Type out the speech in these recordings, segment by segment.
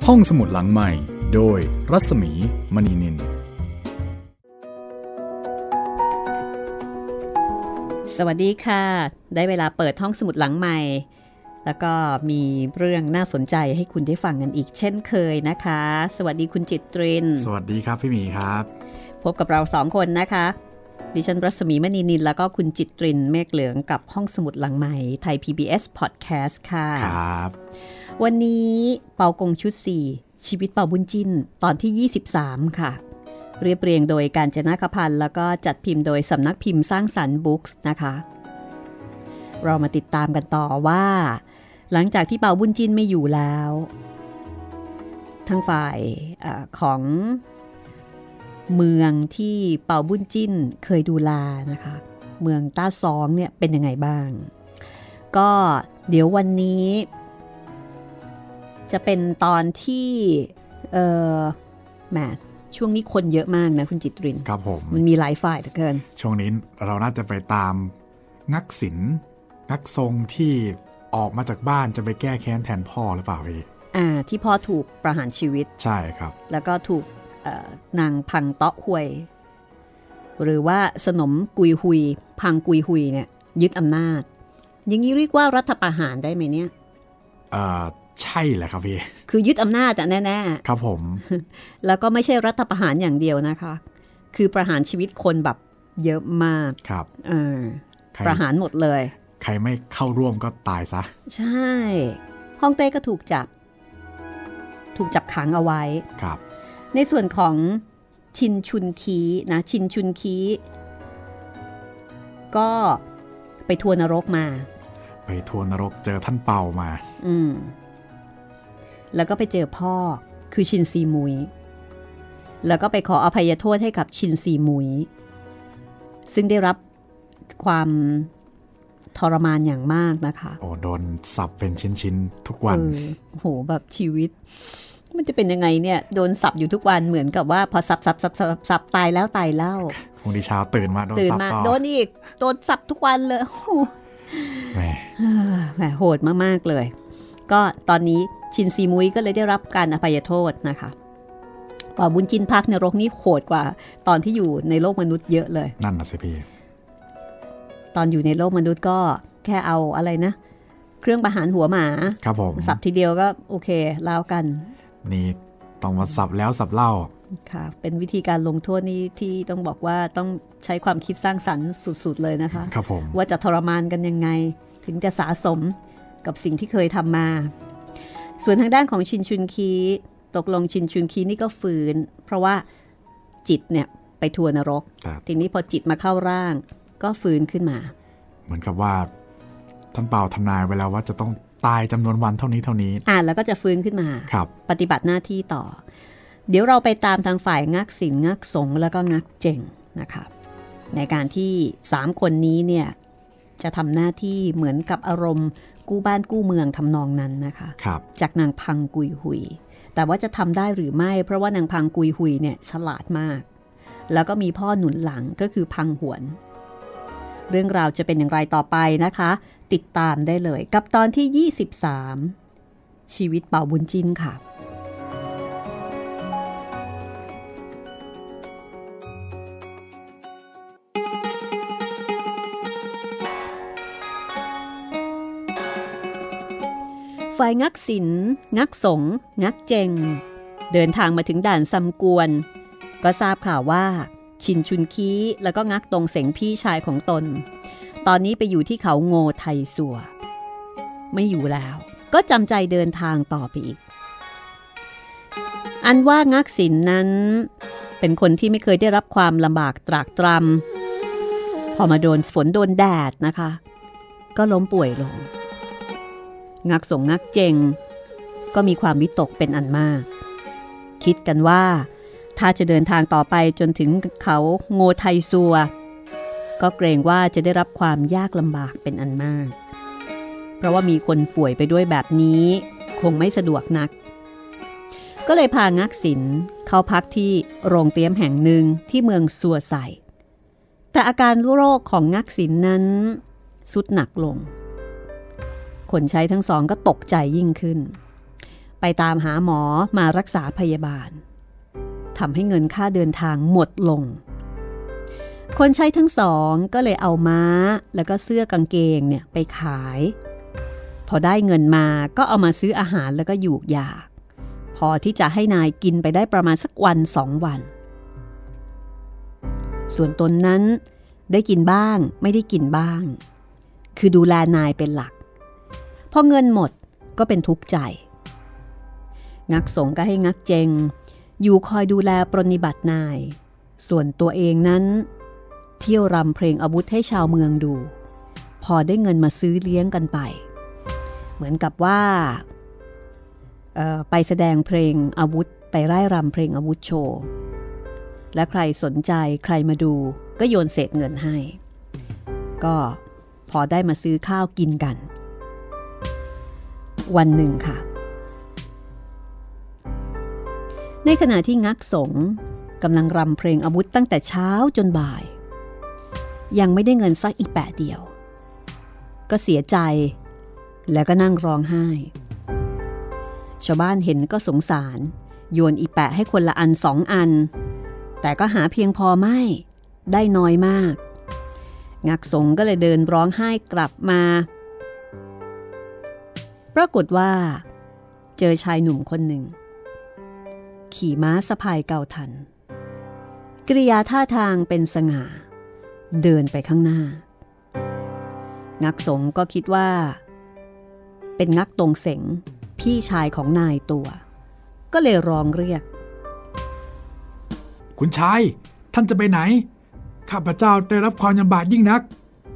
ห้องสมุดหลังใหม่โดยรัศมีมณีนินสวัสดีค่ะได้เวลาเปิดห้องสมุดหลังใหม่แล้วก็มีเรื่องน่าสนใจให้คุณได้ฟังกันอีกเช่นเคยนะคะสวัสดีคุณจิตรินสวัสดีครับพี่หมีครับพบกับเราสองคนนะคะดิฉันรัศมีมณีนินแล้วก็คุณจิตรินเมฆเหลืองกับห้องสมุดหลังใหม่ไทย PBS Podcast ค่ะครับวันนี้เปากงชุด4ชีวิตเปาบุญจิ้นตอนที่23ค่ะเรียบเรียงโดยกาญจนาคพันธ์แล้วก็จัดพิมพ์โดยสำนักพิมพ์สร้างสรรค์บุ๊กส์นะคะเรามาติดตามกันต่อว่าหลังจากที่เปาบุญจิ้นไม่อยู่แล้วทางฝ่ายของเมืองที่เปาบุญจิ้นเคยดูแลนะคะเมืองต้าซองเนี่ยเป็นยังไงบ้างก็เดี๋ยววันนี้จะเป็นตอนที่แหมช่วงนี้คนเยอะมากนะคุณจิตรินครับผมมันมีหลายฝ่ายเหลือเกินช่วงนี้เราน่าจะไปตามงักศิลป์งักทรงที่ออกมาจากบ้านจะไปแก้แค้นแทนพ่อหรือเปล่าพี่ที่พ่อถูกประหารชีวิตใช่ครับแล้วก็ถูกนางพังเตาะหวยหรือว่าสนมกุยหุยพังกุยหุยเนี่ยยึดอำนาจอย่างนี้เรียกว่ารัฐประหารได้ไหมเนี่ยใช่แหละครับพี่คือยึดอำนาจแน่ๆครับผมแล้วก็ไม่ใช่รัฐประหารอย่างเดียวนะคะคือประหารชีวิตคนแบบเยอะมากครับประหารหมดเลยใครไม่เข้าร่วมก็ตายซะใช่ฮ่องเต้ก็ถูกจับขังเอาไว้ครับในส่วนของชินชุนคีนะชินชุนคีก็ไปทัวร์นรกมาไปทัวร์นรกเจอท่านเปามาแล้วก็ไปเจอพ่อคือชินซีมุยแล้วก็ไปขออภัยโทษให้กับชินซีมุยซึ่งได้รับความทรมานอย่างมากนะคะโอ้โดนสับเป็นชิ้นๆทุกวันโหแบบชีวิตมันจะเป็นยังไงเนี่ยโดนสับอยู่ทุกวันเหมือนกับว่าพอสับตายแล้วพรุ่งนี้เช้าตื่นมาโดนสับต่อโดนอีกโดนสับทุกวันเลยแหมโหดมากๆเลยก็ตอนนี้ชินซีมุยก็เลยได้รับการอภัยโทษนะคะเปาบุญจินภาคนรกนี่โหดกว่าตอนที่อยู่ในโลกมนุษย์เยอะเลยนั่นน่ะสิพี่ตอนอยู่ในโลกมนุษย์ก็แค่เอาอะไรนะเครื่องประหารหัวหมาครับผมสับทีเดียวก็โอเคแล้วกันนี่ต้องมาสับแล้วสับเล่าค่ะเป็นวิธีการลงโทษนี้ที่ต้องบอกว่าต้องใช้ความคิดสร้างสรรค์สุดๆเลยนะคะครับผมว่าจะทรมานกันยังไงถึงจะสะสมกับสิ่งที่เคยทำมาส่วนทางด้านของชินชุนคีตกลงชินชุนคีนี่ก็ฝืนเพราะว่าจิตเนี่ยไปทัวร์นรกทีนี้พอจิตมาเข้าร่างก็ฟื้นขึ้นมาเหมือนกับว่าท่านเปาทำนายไว้แล้วว่าจะต้องตายจำนวนวันเท่านี้แล้วก็จะฟื้นขึ้นมาครับปฏิบัติหน้าที่ต่อเดี๋ยวเราไปตามทางฝ่ายงักศิลป์งักสงแล้วก็งักเจงนะคะในการที่3คนนี้เนี่ยจะทำหน้าที่เหมือนกับอารมณ์กู้บ้านกู้เมืองทำนองนั้นนะคะจากนางพังกุยหุยแต่ว่าจะทำได้หรือไม่เพราะว่านางพังกุยหุยเนี่ยฉลาดมากแล้วก็มีพ่อหนุนหลังก็คือพังหวนเรื่องราวจะเป็นอย่างไรต่อไปนะคะติดตามได้เลยกับตอนที่23ชีวิตเปาบุญจินค่ะฝ่ายงักศิลป์งักสงงักเจงเดินทางมาถึงด่านซัมกวนก็ทราบข่าวว่าชินชุนคีแล้วก็งักตงเสงพี่ชายของตนตอนนี้ไปอยู่ที่เขาโงไทสัวไม่อยู่แล้วก็จำใจเดินทางต่อไปอีกอันว่างักศิลป์นั้นเป็นคนที่ไม่เคยได้รับความลำบากตรากตรำพอมาโดนฝนโดนแดดนะคะก็ล้มป่วยลงงักสงงักเจงก็มีความวิตกเป็นอันมากคิดกันว่าถ้าจะเดินทางต่อไปจนถึงเขาโงไทซัวก็เกรงว่าจะได้รับความยากลำบากเป็นอันมากเพราะว่ามีคนป่วยไปด้วยแบบนี้คงไม่สะดวกนักก็เลยพางักศิลป์เข้าพักที่โรงเตรียมแห่งหนึ่งที่เมืองซัวไซแต่อาการโรคของงักศิลป์นั้นทรุดหนักลง คนใช้ทั้งสองก็ตกใจยิ่งขึ้นไปตามหาหมอมารักษาพยาบาลทำให้เงินค่าเดินทางหมดลงคนใช้ทั้งสองก็เลยเอาม้าแล้วก็เสื้อกางเกงเนี่ยไปขายพอได้เงินมาก็เอามาซื้ออาหารแล้วก็หยูกยาพอที่จะให้นายกินไปได้ประมาณสักวัน2 วันส่วนตนนั้นได้กินบ้างไม่ได้กินบ้างคือดูแลนายเป็นหลักพอเงินหมดก็เป็นทุกข์ใจงักสงก็ให้งักเจงอยู่คอยดูแลปรนนิบัตินายส่วนตัวเองนั้นเที่ยวรำเพลงอาวุธให้ชาวเมืองดูพอได้เงินมาซื้อเลี้ยงกันไปเหมือนกับว่าไปแสดงเพลงอาวุธไปไล่รำเพลงอาวุธโชว์และใครสนใจใครมาดูก็โยนเศษเงินให้ก็พอได้มาซื้อข้าวกินกันวันหนึ่งค่ะในขณะที่งักสงกำลังรำเพลงอาวุธตั้งแต่เช้าจนบ่ายยังไม่ได้เงินสักอีแปะเดียวก็เสียใจแล้วก็นั่งร้องไห้ชาวบ้านเห็นก็สงสารโยนอีแปะให้คนละอัน2 อันแต่ก็หาเพียงพอไม่ได้น้อยมากงักสงก็เลยเดินร้องไห้กลับมาปรากฏว่าเจอชายหนุ่มคนหนึ่งขี่ม้าสะพายเกาทันกริยาท่าทางเป็นสง่าเดินไปข้างหน้างักสงก็คิดว่าเป็นงักตงเสงพี่ชายของนายตัวก็เลยร้องเรียกคุณชายท่านจะไปไหนข้าพเจ้าได้รับความลำบากยิ่งนัก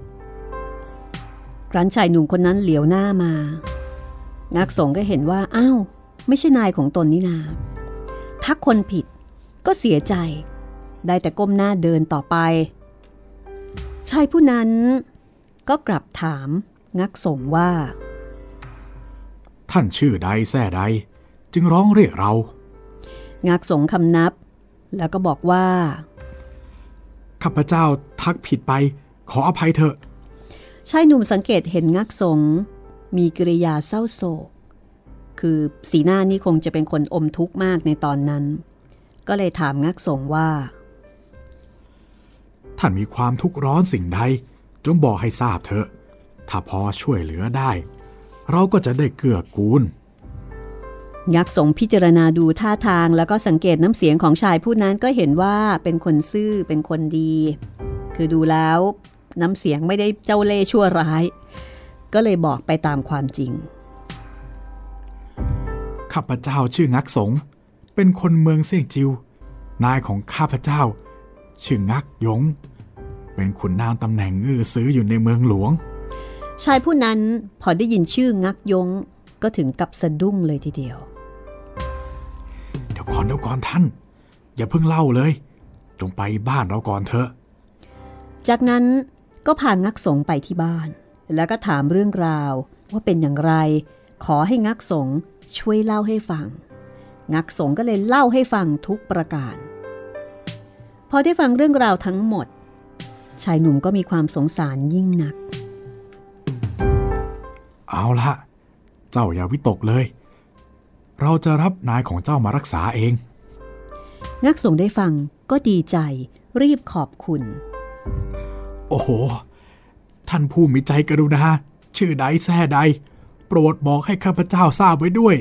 ครั้นชายหนุ่มคนนั้นเหลียวหน้ามางักสงก็เห็นว่าอ้าวไม่ใช่นายของตนนี่นาทักคนผิดก็เสียใจได้แต่ก้มหน้าเดินต่อไปชายผู้นั้นก็กลับถามงักสงว่าท่านชื่อใดแท้ใดจึงร้องเรียกเรางักสงคำนับแล้วก็บอกว่าข้าพเจ้าทักผิดไปขออภัยเถอะชายหนุ่มสังเกตเห็นงักสงมีกิริยาเศร้าโศกคือสีหน้านี่คงจะเป็นคนอมทุกข์มากในตอนนั้นก็เลยถามงักสงว่าท่านมีความทุกข์ร้อนสิ่งใดจงบอกให้ทราบเถอะถ้าพอช่วยเหลือได้เราก็จะได้เกื้อกูลงักสงพิจารณาดูท่าทางแล้วก็สังเกตน้ำเสียงของชายผู้นั้นก็เห็นว่าเป็นคนซื่อเป็นคนดีคือดูแล้วน้ำเสียงไม่ได้เจ้าเล่ห์ชั่วร้ายก็เลยบอกไปตามความจริงข้าพเจ้าชื่องักสงเป็นคนเมืองเสี่ยงจิวนายของข้าพเจ้าชื่องักยงเป็นขุนนางตำแหน่งอื้อซื้ออยู่ในเมืองหลวงชายผู้นั้นพอได้ยินชื่องักยงก็ถึงกับสะดุ้งเลยทีเดียวเดี๋ยวก่อนท่านอย่าเพิ่งเล่าเลยจงไปบ้านเราก่อนเถอะจากนั้นก็พางักสงไปที่บ้านแล้วก็ถามเรื่องราวว่าเป็นอย่างไรขอให้งักสงช่วยเล่าให้ฟังงักสงก็เลยเล่าให้ฟังทุกประการพอได้ฟังเรื่องราวทั้งหมดชายหนุ่มก็มีความสงสารยิ่งนักเอาละเจ้าอย่าวิตกเลยเราจะรับนายของเจ้ามารักษาเองงักสงได้ฟังก็ดีใจรีบขอบคุณโอ้โหท่านผู้มีใจกรุณาชื่อใดแท้ใดโปรดบอกให้ข้าพเจ้าทราบไว้ด้วย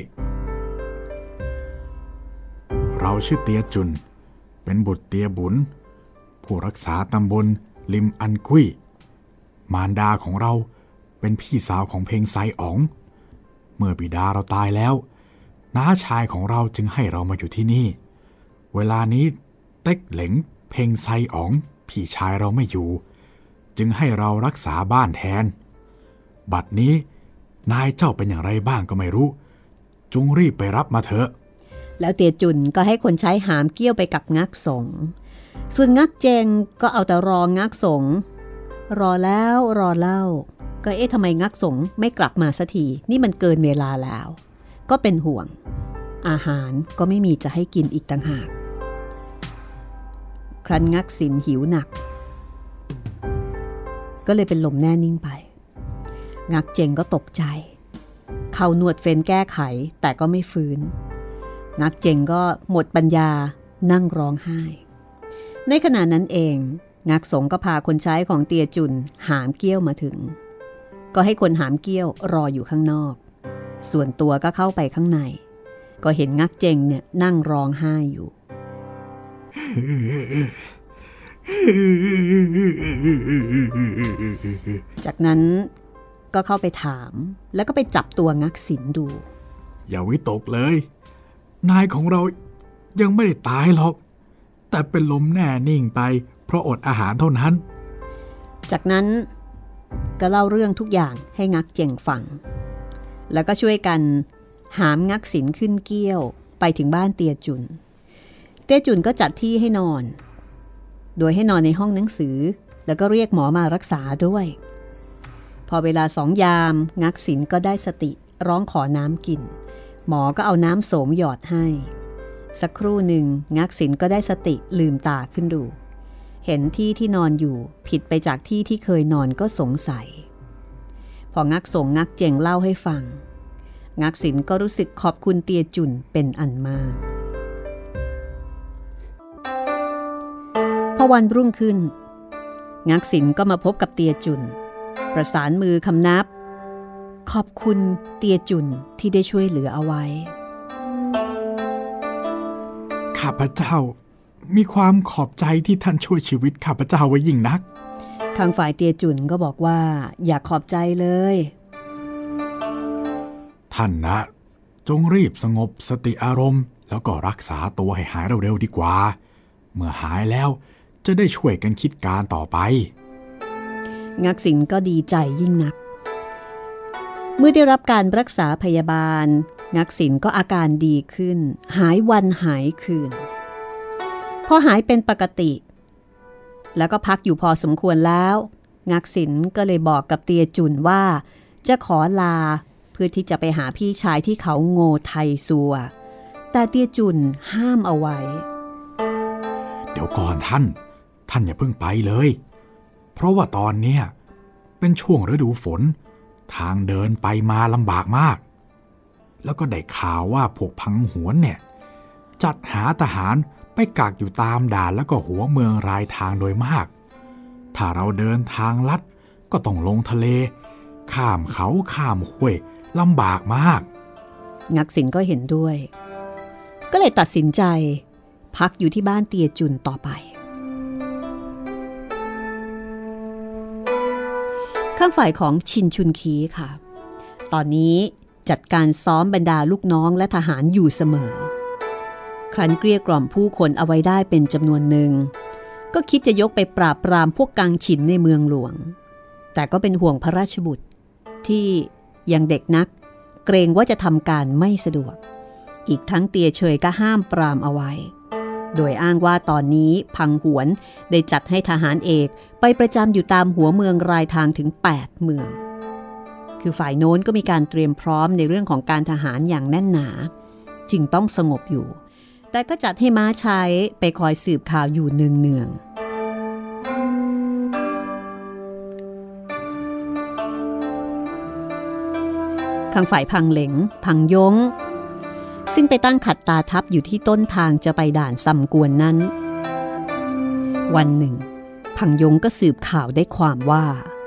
เราชื่อเตียจุนเป็นบุตรเตียบุญผู้รักษาตำบลลิมอันกุยมารดาของเราเป็นพี่สาวของเพงไซอ๋องเมื่อบิดาเราตายแล้วน้าชายของเราจึงให้เรามาอยู่ที่นี่เวลานี้เต็กเหลงเพงไซอ๋องพี่ชายเราไม่อยู่จึงให้เรารักษาบ้านแทนบัดนี้นายเจ้าเป็นอย่างไรบ้างก็ไม่รู้จงรีบไปรับมาเถอะแล้วเตียจุนก็ให้คนใช้หามเกี้ยวไปกับงักสงส่วนงักเจงก็เอาแต่รองักสงรอแล้วรอเล่าก็ทำไมงักสงไม่กลับมาสักทีนี่มันเกินเวลาแล้วก็เป็นห่วงอาหารก็ไม่มีจะให้กินอีกต่างหากครั้นงักสินหิวหนักก็เลยเป็นลมแน่นิ่งไปงักเจงก็ตกใจเข้านวดเฟ้นแก้ไขแต่ก็ไม่ฟื้นงักเจงก็หมดปัญญานั่งร้องไห้ในขณะนั้นเองงักสงก็พาคนใช้ของเตียจุนหามเกี้ยวมาถึงก็ให้คนหามเกี้ยวรออยู่ข้างนอกส่วนตัวก็เข้าไปข้างในก็เห็นงักเจงเนี่ยนั่งร้องไห้อยู่จากนั้นก็เข้าไปถามแล้วก็ไปจับตัวงักสินดูอย่าวิตกเลยนายของเรายังไม่ได้ตายหรอกแต่เป็นลมแน่นิ่งไปเพราะอดอาหารเท่านั้นจากนั้นก็เล่าเรื่องทุกอย่างให้งักเจงฟังแล้วก็ช่วยกันหามงักสินขึ้นเกี้ยวไปถึงบ้านเตียจุนเตียจุนก็จัดที่ให้นอนโดยให้นอนในห้องหนังสือแล้วก็เรียกหมอมารักษาด้วยพอเวลา2 ยามงักสินก็ได้สติร้องขอน้ำกินหมอก็เอาน้ำโสมหยอดให้สักครู่หนึ่งงักสินก็ได้สติลืมตาขึ้นดูเห็นที่นอนอยู่ผิดไปจากที่เคยนอนก็สงสัยพองักสงงักเจงเล่าให้ฟังงักสินก็รู้สึกขอบคุณเตียจุนเป็นอันมากพอวันรุ่งขึ้นงักสินก็มาพบกับเตียจุนประสานมือคำนับขอบคุณเตียจุนที่ได้ช่วยเหลือเอาไว้ข้าพเจ้ามีความขอบใจที่ท่านช่วยชีวิตข้าพเจ้าไว้ยิ่งนักทางฝ่ายเตียจุนก็บอกว่าอย่าขอบใจเลยท่านนะจงรีบสงบสติอารมณ์แล้วก็รักษาตัวให้หายเร็วๆดีกว่าเมื่อหายแล้วจะได้ช่วยกันคิดการต่อไปงักสินก็ดีใจยิ่งนักเมื่อได้รับการรักษาพยาบาลงักสินก็อาการดีขึ้นหายวันหายคืนพอหายเป็นปกติแล้วก็พักอยู่พอสมควรแล้วงักสินก็เลยบอกกับเตียจุนว่าจะขอลาเพื่อที่จะไปหาพี่ชายที่เขาโง่ไทซัวแต่เตียจุนห้ามเอาไว้เดี๋ยวก่อนท่านอย่าเพิ่งไปเลยเพราะว่าตอนเนี้ยเป็นช่วงฤดูฝนทางเดินไปมาลำบากมากแล้วก็ได้ข่าวว่าพวกพังหวนเนี่ยจัดหาทหารไปกักอยู่ตามด่านแล้วก็หัวเมืองรายทางโดยมากถ้าเราเดินทางลัดก็ต้องลงทะเลข้ามเขาข้ามห้วยลำบากมากงักสินก็เห็นด้วยก็เลยตัดสินใจพักอยู่ที่บ้านเตียจุนต่อไปข้างฝ่ายของชินชุนคีค่ะตอนนี้จัดการซ้อมบรรดาลูกน้องและทหารอยู่เสมอครั้นเกลี้ยกล่อมผู้คนเอาไว้ได้เป็นจำนวนหนึ่งก็คิดจะยกไปปราบปรามพวกกังฉินในเมืองหลวงแต่ก็เป็นห่วงพระราชบุตรที่ยังเด็กนักเกรงว่าจะทำการไม่สะดวกอีกทั้งเตียเฉยก็ห้ามปรามเอาไว้โดยอ้างว่าตอนนี้พังหวนได้จัดให้ทหารเอกไปประจำอยู่ตามหัวเมืองรายทางถึง8 เมืองคือฝ่ายโน้นก็มีการเตรียมพร้อมในเรื่องของการทหารอย่างแน่นหนาจึงต้องสงบอยู่แต่ก็จัดให้ม้าใช้ไปคอยสืบข่าวอยู่เนืองๆข้างฝ่ายพังเหลงพังยงซึ่งไปตั้งขัดตาทับอยู่ที่ต้นทางจะไปด่านซำกวนนั้นวันหนึ่งพังยงก็สืบข่าวได้ความว่า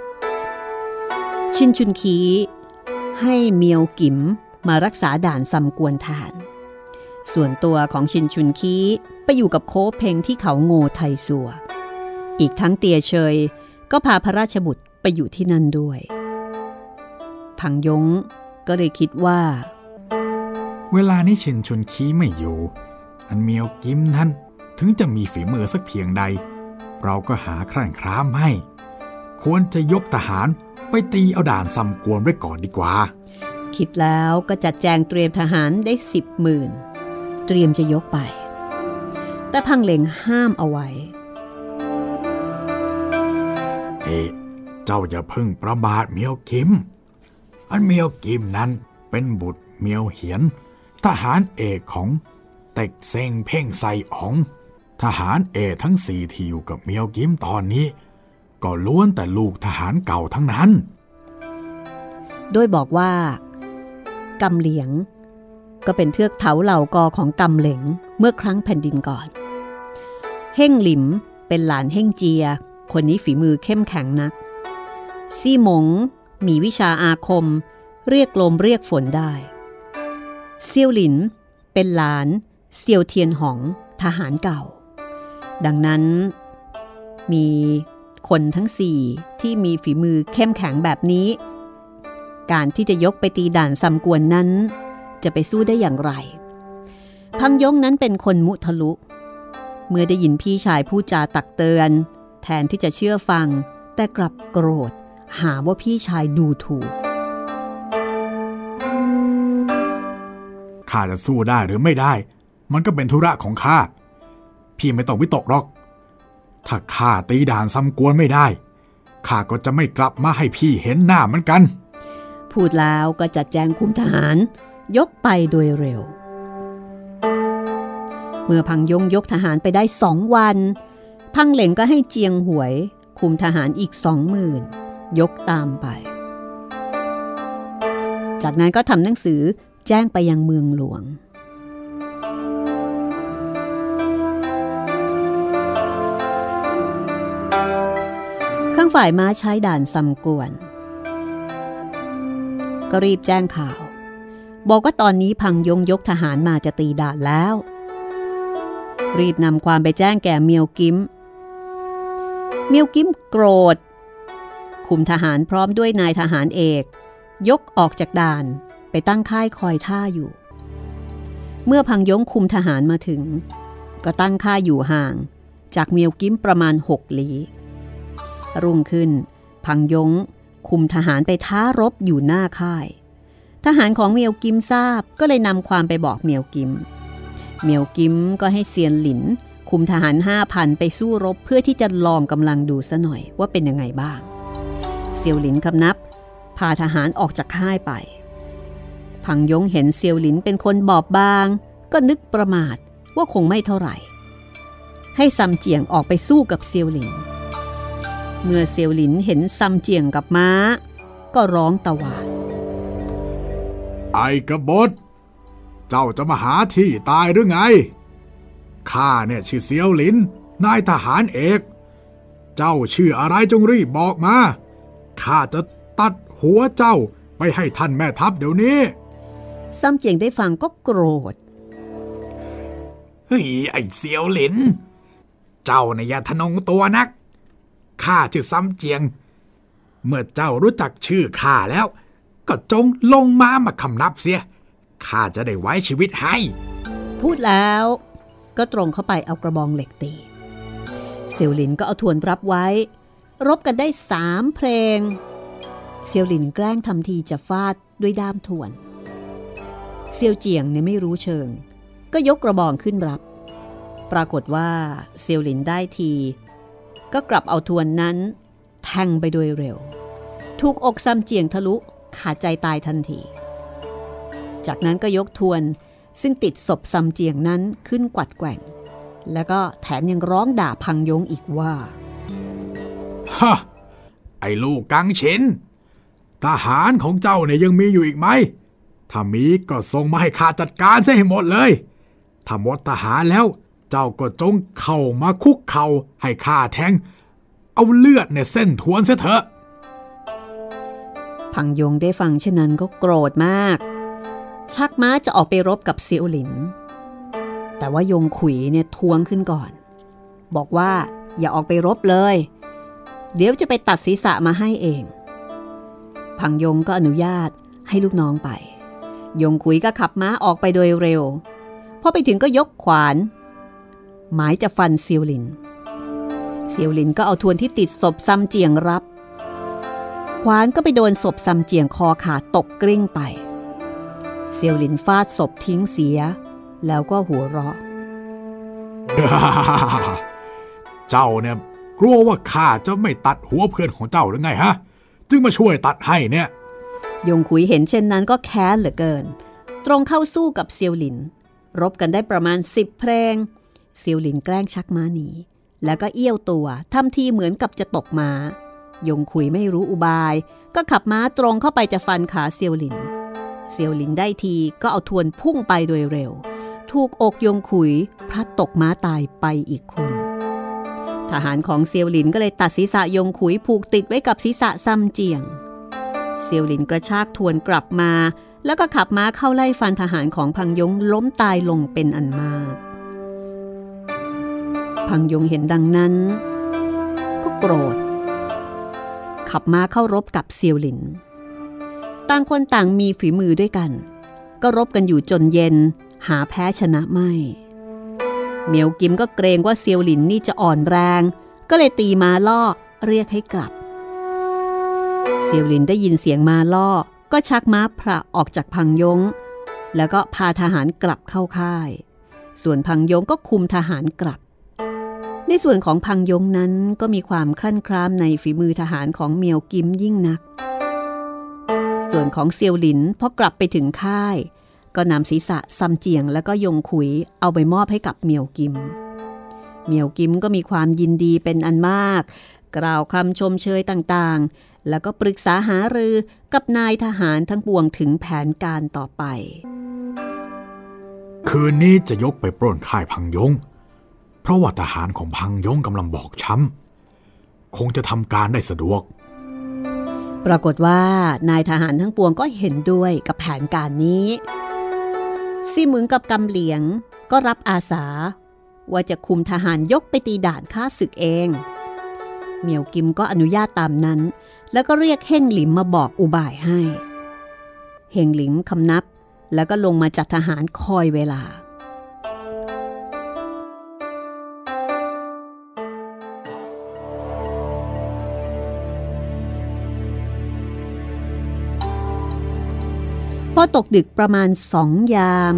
ชินชุนคีให้เมียวกิมมารักษาด่านซำกวนแทนส่วนตัวของชินชุนคีไปอยู่กับโคเพงที่เขาโง่ไทซัวอีกทั้งเตียเชยก็พาพระราชบุตรไปอยู่ที่นั่นด้วยพังยงก็เลยคิดว่าเวลานี้ชินชุนคีไม่อยู่อันเมียวกิมนั้นถึงจะมีฝีมือสักเพียงใดเราก็หาครั่นคร้ามให้ควรจะยกทหารไปตีเอาด่านซำกวนไว้ก่อนดีกว่าคิดแล้วก็จัดแจงเตรียมทหารได้10,000เตรียมจะยกไปแต่พังเหลงห้ามเอาไว้เจ้าอย่าเพิ่งประมาทเมียวกิมอันเมียวกิมนั้นเป็นบุตรเมียวเหียนทหารเอกของเต็กเซ็งเพ่งไซอ๋องทหารเอกทั้ง4ที่อยู่กับเมียวกิมตอนนี้ก็ล้วนแต่ลูกทหารเก่าทั้งนั้นโดยบอกว่ากำเหลียงก็เป็นเทือกเถาเหล่ากอของกำเหลงเมื่อครั้งแผ่นดินก่อนเฮ่งหลิมเป็นหลานเฮ่งเจียคนนี้ฝีมือเข้มแข็งนักซี่หมงมีวิชาอาคมเรียกลมเรียกฝนได้เซียวหลินเป็นหลานเซียวเทียนหองทหารเก่าดังนั้นมีคนทั้งสี่ที่มีฝีมือเข้มแข็งแบบนี้การที่จะยกไปตีด่านซำกวนนั้นจะไปสู้ได้อย่างไรพังยงนั้นเป็นคนมุทะลุเมื่อได้ยินพี่ชายพูดจาตักเตือนแทนที่จะเชื่อฟังแต่กลับโกรธหาว่าพี่ชายดูถูกข้าจะสู้ได้หรือไม่ได้มันก็เป็นธุระของข้าพี่ไม่ต้องวิตกหรอกถ้าข้าตีด่านซำกวนไม่ได้ข้าก็จะไม่กลับมาให้พี่เห็นหน้าเหมือนกันพูดแล้วก็จัดแจงคุมทหารยกไปโดยเร็วเมื่อพังยงยกทหารไปได้2 วันพังเหล่งก็ให้เจียงหวยคุมทหารอีก 20,000 ยกตามไปจากนั้นก็ทำหนังสือแจ้งไปยังเมืองหลวงข้างฝ่ายม้าใช้ด่านซำกวนก็รีบแจ้งข่าวบอกว่าตอนนี้พังยงยกทหารมาจะตีด่านแล้วรีบนำความไปแจ้งแก่เมียวกิมโกรธคุมทหารพร้อมด้วยนายทหารเอกยกออกจากด่านไปตั้งค่ายคอยท่าอยู่เมื่อพังยงคุมทหารมาถึงก็ตั้งค่ายอยู่ห่างจากเมียวกิมประมาณ6 ลี้รุ่งขึ้นพังยงคุมทหารไปท้ารบอยู่หน้าค่ายทหารของเมียวกิมทราบก็เลยนำความไปบอกเมียวกิมก็ให้เซียนหลินคุมทหาร 5,000 ไปสู้รบเพื่อที่จะลองกำลังดูซะหน่อยว่าเป็นยังไงบ้างเซียวหลินคำนับพาทหารออกจากค่ายไปพังยงเห็นเซียวหลินเป็นคนบอบบางก็นึกประมาทว่าคงไม่เท่าไหร่ให้ซัมเจียงออกไปสู้กับเซียวหลินเมื่อเซียวหลินเห็นซัมเจียงกับม้าก็ร้องตะหวาดไอ้กบฏเจ้าจะมาหาที่ตายหรือไงข้าเนี่ยชื่อเซียวหลินนายทหารเอกเจ้าชื่ออะไรจงรีบบอกมาข้าจะตัดหัวเจ้าไปให้ท่านแม่ทัพเดี๋ยวนี้ซัมเจียงได้ฟังก็โกรธเฮ้ยไอ้เซียวหลินเจ้าเนี่ยอย่าทะนงตัวนักข้าชื่อซัมเจียงเมื่อเจ้ารู้จักชื่อข้าแล้วก็จงลงมาคำนับเสียข้าจะได้ไว้ชีวิตให้พูดแล้วก็ตรงเข้าไปเอากระบองเหล็กตีเซียวหลินก็เอาทวนรับไว้รบกันได้3 เพลงเซียวหลินแกล้งทำทีจะฟาดด้วยด้ามทวนเซียวเจียงเนี่ยไม่รู้เชิงก็ยกกระบองขึ้นรับปรากฏว่าเซียวหลินได้ทีก็กลับเอาทวนนั้นแทงไปโดยเร็วถูกอกซัมเจียงทะลุขาดใจตายทันทีจากนั้นก็ยกทวนซึ่งติดศพซัมเจียงนั้นขึ้นกวัดแกว่งแล้วก็แถมยังร้องด่าพังยงอีกว่าฮะไอ้ลูกกังเฉินทหารของเจ้าเนี่ยยังมีอยู่อีกไหมถ้ามีก็ส่งมาให้ข้าจัดการซะให้หมดเลยถ้าหมดทหารแล้วเจ้าก็จงเข้ามาคุกเข่าให้ข้าแทงเอาเลือดเนี่ยเส้นทวนเสียเถอะพังยงได้ฟังเช่นนั้นก็โกรธมากชักม้าจะออกไปรบกับเซียวหลินแต่ว่ายงขุยเนี่ยทวงขึ้นก่อนบอกว่าอย่าออกไปรบเลยเดี๋ยวจะไปตัดศีรษะมาให้เองพังยงก็อนุญาตให้ลูกน้องไปยงขุยก็ขับม้าออกไปโดยเร็วพอไปถึงก็ยกขวานหมายจะฟันเซียวหลินก็เอาทวนที่ติดศพซัมเจียงรับขวานก็ไปโดนศพซัมเจียงคอขาดตกกลิ้งไปเซียวหลินฟาดศพทิ้งเสียแล้วก็หัวเราะเจ้าเนี่ยกลัวว่าข้าจะไม่ตัดหัวเพื่อนของเจ้าหรือไงฮะจึงมาช่วยตัดให้เนี่ยยงขุยเห็นเช่นนั้นก็แค้นเหลือเกินตรงเข้าสู้กับเซียวหลินรบกันได้ประมาณ10 เพลงเซียวหลินแกล้งชักม้าหนีแล้วก็เอี้ยวตัวทำทีเหมือนกับจะตกม้ายงขุยไม่รู้อุบายก็ขับม้าตรงเข้าไปจะฟันขาเซียวหลินเซียวหลินได้ทีก็เอาทวนพุ่งไปโดยเร็วถูกอกยงขุยพลัดตกม้าตายไปอีกคนทหารของเซียวหลินก็เลยตัดศีรษะยงขุยผูกติดไว้กับศีรษะซัมเจียงเซียวหลินกระชากทวนกลับมาแล้วก็ขับม้าเข้าไล่ฟันทหารของพังยงล้มตายลงเป็นอันมากพังยงเห็นดังนั้นก็โกรธขับม้าเข้ารบกับเซียวหลินต่างคนต่างมีฝีมือด้วยกันก็รบกันอยู่จนเย็นหาแพ้ชนะไม่เหมียวกิมก็เกรงว่าเซียวหลินนี่จะอ่อนแรงก็เลยตีม้าล่อเรียกให้กลับเซียวหลินได้ยินเสียงม้าล่อก็ชักม้าพระออกจากพังยงแล้วก็พาทหารกลับเข้าค่ายส่วนพังยงก็คุมทหารกลับในส่วนของพังยงนั้นก็มีความคลั่นคล้ามในฝีมือทหารของเหมียวกิมยิ่งนักส่วนของเซียวหลินพอกลับไปถึงค่ายก็นำศีรษะซัมเจียงแล้วก็ยงขุยเอาไปมอบให้กับเหมียวกิมเหมียวกิมก็มีความยินดีเป็นอันมากกล่าวคำชมเชยต่างๆแล้วก็ปรึกษาหารือกับนายทหารทั้งปวงถึงแผนการต่อไปคืนนี้จะยกไปปล้นค่ายพังยงเพราะว่าทหารของพังยงกำลังบอบช้ำคงจะทำการได้สะดวกปรากฏว่านายทหารทั้งปวงก็เห็นด้วยกับแผนการนี้ซี่หมึงกับกำเหลียงก็รับอาสาว่าจะคุมทหารยกไปตีด่านฆ่าศึกเองเหมียวกิมก็อนุญาตตามนั้นแล้วก็เรียกเฮ่งหลิมมาบอกอุบายให้เฮ่งหลิมคำนับแล้วก็ลงมาจัดทหารคอยเวลาพอตกดึกประมาณ2 ยาม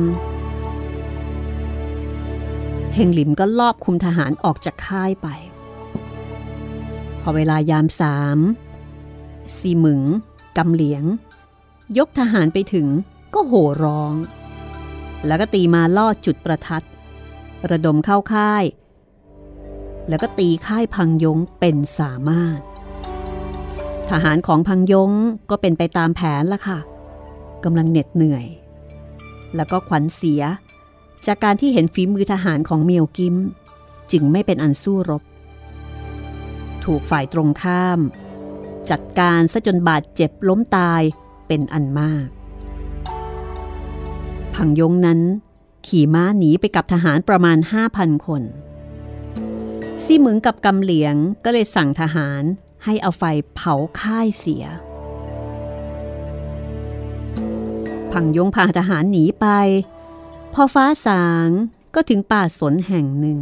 เฮงหลิมก็ลอบคุมทหารออกจากค่ายไปพอเวลายาม3ซีหมึงกำเหลียงยกทหารไปถึงก็โห่ร้องแล้วก็ตีมาล่อจุดประทัดระดมเข้าค่ายแล้วก็ตีค่ายพังยงเป็นสามารถทหารของพังยงก็เป็นไปตามแผนละค่ะกำลังเหน็ดเหนื่อยแล้วก็ขวัญเสียจากการที่เห็นฝีมือทหารของเมียวกิมจึงไม่เป็นอันสู้รบถูกฝ่ายตรงข้ามจัดการซะจนบาดเจ็บล้มตายเป็นอันมากพังยงนั้นขี่ม้าหนีไปกับทหารประมาณ 5,000 คนซี่หมึงกับกำเหลียงก็เลยสั่งทหารให้เอาไฟเผาค่ายเสียพังยงพาทหารหนีไปพอฟ้าสางก็ถึงป่าสนแห่งหนึ่ง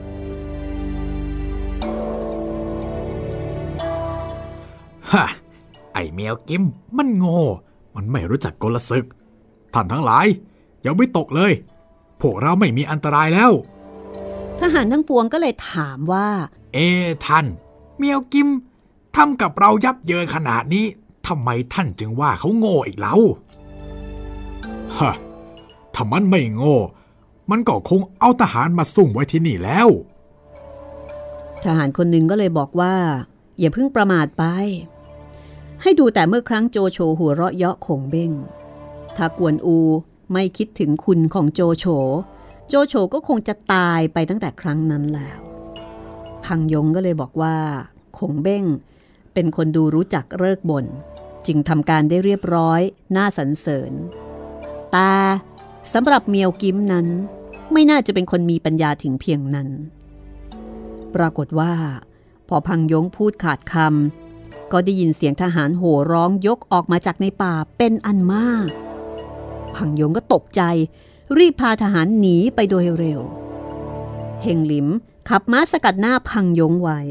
ฮะไอ้เมียวกิมมันโง่มันไม่รู้จักกลศึกท่านทั้งหลายอย่าไม่ตกเลยพวกเราไม่มีอันตรายแล้วทหารทั้งปวงก็เลยถามว่าท่านเมียวกิมทำกับเรายับเยินขนาดนี้ทำไมท่านจึงว่าเขาโง่อีกแล้วฮะถ้ามันไม่โง่มันก็คงเอาทหารมาซุ่มไว้ที่นี่แล้วทหารคนหนึ่งก็เลยบอกว่าอย่าเพิ่งประมาทไปให้ดูแต่เมื่อครั้งโจโฉหัวเราะเยาะขงเบ้งถ้ากวนอูไม่คิดถึงคุณของโจโฉก็คงจะตายไปตั้งแต่ครั้งนั้นแล้วพังยงก็เลยบอกว่าขงเบ้งเป็นคนดูรู้จักเลิกบ่นจึงทำการได้เรียบร้อยน่าสรรเสริญแต่สำหรับเมียวกิมนั้นไม่น่าจะเป็นคนมีปัญญาถึงเพียงนั้นปรากฏว่าพอพังยงพูดขาดคำก็ได้ยินเสียงทหารโห่ร้องยกออกมาจากในป่าเป็นอันมากพังยงก็ตกใจรีบพาทหารหนีไปโดยเร็วเฮงหลิมขับม้าสกัดหน้าพังยงไว้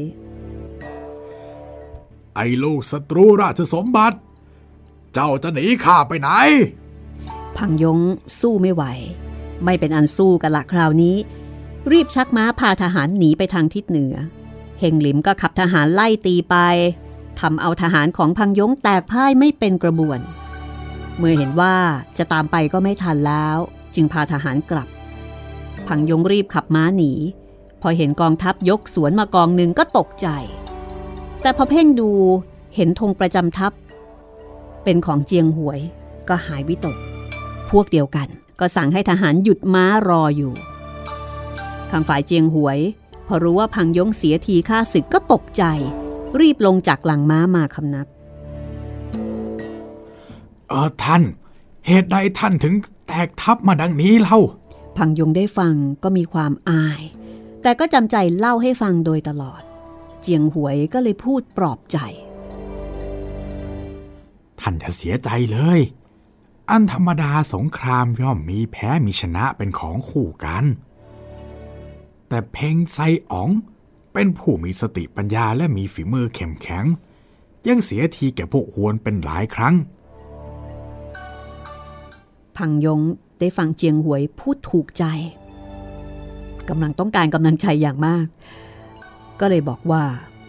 ไอ้ลูกศัตรูราชสมบัติเจ้าจะหนีข้าไปไหนพังยงสู้ไม่ไหวไม่เป็นอันสู้กันละคราวนี้รีบชักม้าพาทหารหนีไปทางทิศเหนือเฮงหลิมก็ขับทหารไล่ตีไปทำเอาทหารของพังยงแตกพ่ายไม่เป็นกระบวนเมื่อเห็นว่าจะตามไปก็ไม่ทันแล้วจึงพาทหารกลับพังยงรีบขับม้าหนีพอเห็นกองทัพยกสวนมากองหนึ่งก็ตกใจแต่พอเพ่งดูเห็นธงประจำทัพเป็นของเจียงหวยก็หายวิตกพวกเดียวกันก็สั่งให้ทหารหยุดม้ารออยู่ทางฝ่ายเจียงหวยพอรู้ว่าพังยงเสียทีฆ่าศึกก็ตกใจรีบลงจากหลังม้ามาคำนับท่านเหตุใดท่านถึงแตกทัพมาดังนี้เล่าพังยงได้ฟังก็มีความอายแต่ก็จำใจเล่าให้ฟังโดยตลอดเจียงหวยก็เลยพูดปลอบใจท่านจะเสียใจเลยอันธรรมดาสงครามย่อมมีแพ้มีชนะเป็นของคู่กันแต่เพ็งไซอ๋องเป็นผู้มีสติปัญญาและมีฝีมือเข้มแข็งยังเสียทีแก่พวกฮวนเป็นหลายครั้งพังยงได้ฟังเจียงหวยพูดถูกใจกำลังต้องการกำลังใจอย่างมากก็เลยบอกว่า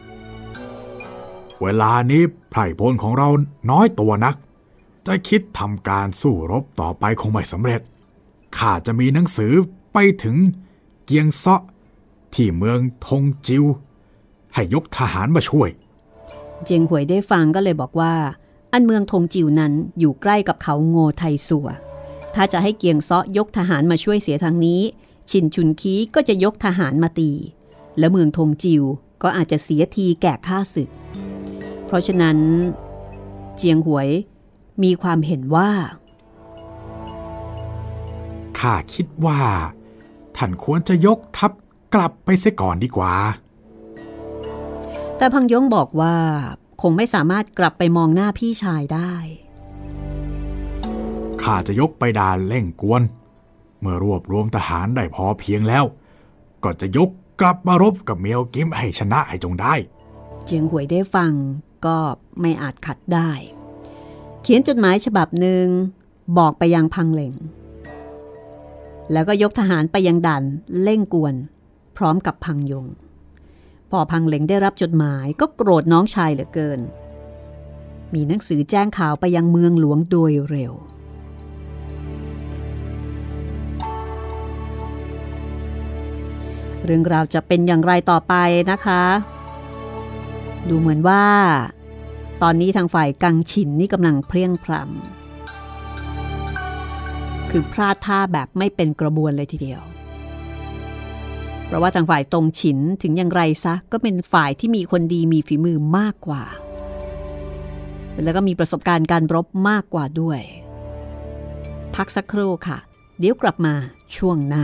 เวลานี้ไพร่พลของเราน้อยตัวนักจะคิดทำการสู้รบต่อไปคงไม่สำเร็จข้าจะมีหนังสือไปถึงเกียงเซาะที่เมืองทงจิวให้ยกทหารมาช่วยเจียงหวยได้ฟังก็เลยบอกว่าอันเมืองทงจิวนั้นอยู่ใกล้กับเขาโง่ไทสัวถ้าจะให้เกียงเซาะยกทหารมาช่วยเสียทางนี้ชินชุนคีก็จะยกทหารมาตีและเมืองทงจิวก็อาจจะเสียทีแก่ข้าศึกเพราะฉะนั้นเจียงหวยมีความเห็นว่าข้าคิดว่าท่านควรจะยกทัพกลับไปเสียก่อนดีกว่าแต่พังยงบอกว่าคงไม่สามารถกลับไปมองหน้าพี่ชายได้ข้าจะยกไปด่านเล่งกวนเมื่อรวบรวมทหารได้พอเพียงแล้วก็จะยกกลับมารบกับเมียวกิมให้ชนะให้จงได้เจียงหวยได้ฟังก็ไม่อาจขัดได้เขียนจดหมายฉบับหนึ่งบอกไปยังพังเหลงแล้วก็ยกทหารไปยังด่านเล่งกวนพร้อมกับพังยงพอพังเหลงได้รับจดหมายก็โกรธน้องชายเหลือเกินมีหนังสือแจ้งข่าวไปยังเมืองหลวงโดยเร็วเรื่องราวจะเป็นอย่างไรต่อไปนะคะดูเหมือนว่าตอนนี้ทางฝ่ายกังฉินนี่กำลังเพลียงพรำคือพลาดท่าแบบไม่เป็นกระบวนเลยทีเดียวเพราะว่าทางฝ่ายตงฉินถึงอย่างไรซะก็เป็นฝ่ายที่มีคนดีมีฝีมือมากกว่าแล้วก็มีประสบการณ์การรบมากกว่าด้วยพักสักครู่ค่ะเดี๋ยวกลับมาช่วงหน้า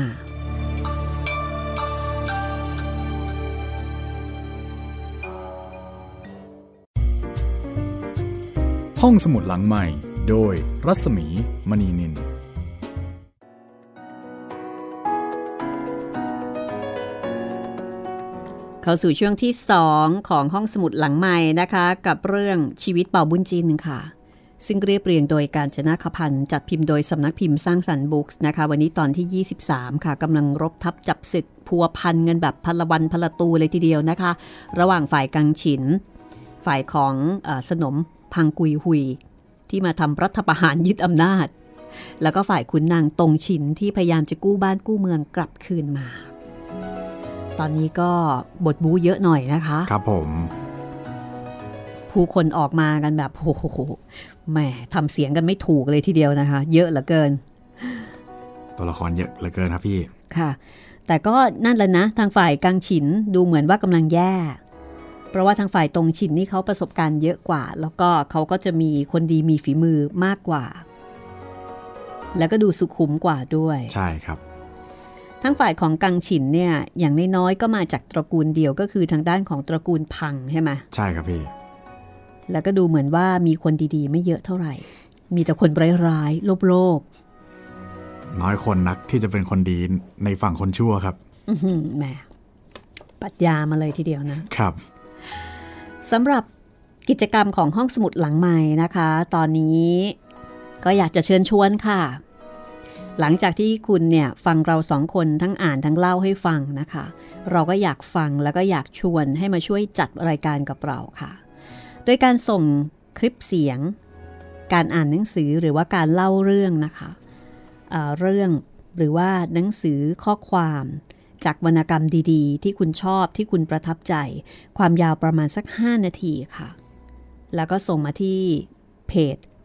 ห้องสมุดหลังใหม่โดยรัศมีมณีนินเข้าสู่ช่วงที่2ของห้องสมุดหลังใหม่นะคะกับเรื่องชีวิตเป่าบุญจินค่ะซึ่งเรียบเรียงโดยกาญจนาคพันธ์จัดพิมพ์โดยสำนักพิมพ์สร้างสรรค์บุ๊กส์นะคะวันนี้ตอนที่23ค่ะกำลังรบทับจับศึกพัวพันเงินแบบพลวันพลตูเลยทีเดียวนะคะระหว่างฝ่ายกังฉินฝ่ายของสนมพังกุยหุยที่มาทำรัฐประหารยึดอำนาจแล้วก็ฝ่ายขุนนางตงฉินที่พยายามจะกู้บ้านกู้เมืองกลับคืนมาตอนนี้ก็บทบู๊เยอะหน่อยนะคะครับผมผู้คนออกมากันแบบโอ้โหแหมทำเสียงกันไม่ถูกเลยทีเดียวนะคะเยอะเหลือเกินตัวละครเยอะเหลือเกินครับพี่ค่ะแต่ก็นั่นแหละนะทางฝ่ายกังฉินดูเหมือนว่ากำลังแย่เพราะว่าทางฝ่ายตงฉินนี่เขาประสบการณ์เยอะกว่าแล้วก็เขาก็จะมีคนดีมีฝีมือมากกว่าแล้วก็ดูสุขุมกว่าด้วยใช่ครับทั้งฝ่ายของกังฉินเนี่ยอย่างน้อยๆก็มาจากตระกูลเดียวก็คือทางด้านของตระกูลพังใช่ไหมใช่ครับพี่แล้วก็ดูเหมือนว่ามีคนดีๆไม่เยอะเท่าไหร่มีแต่คนร้ายๆโลภๆน้อยคนนักที่จะเป็นคนดีในฝั่งคนชั่วครับแหมปรัชญามาเลยทีเดียวนะครับสำหรับกิจกรรมของห้องสมุดหลังใหม่นะคะตอนนี้ก็อยากจะเชิญชวนค่ะหลังจากที่คุณเนี่ยฟังเรา2คนทั้งอ่านทั้งเล่าให้ฟังนะคะเราก็อยากฟังแล้วก็อยากชวนให้มาช่วยจัดรายการกับเราค่ะโดยการส่งคลิปเสียงการอ่านหนังสือหรือว่าการเล่าเรื่องนะคะเรื่องหรือว่าหนังสือข้อความจากวรรณกรรมดีๆที่คุณชอบที่คุณประทับใจความยาวประมาณสัก5นาทีค่ะแล้วก็ส่งมาที่เพจ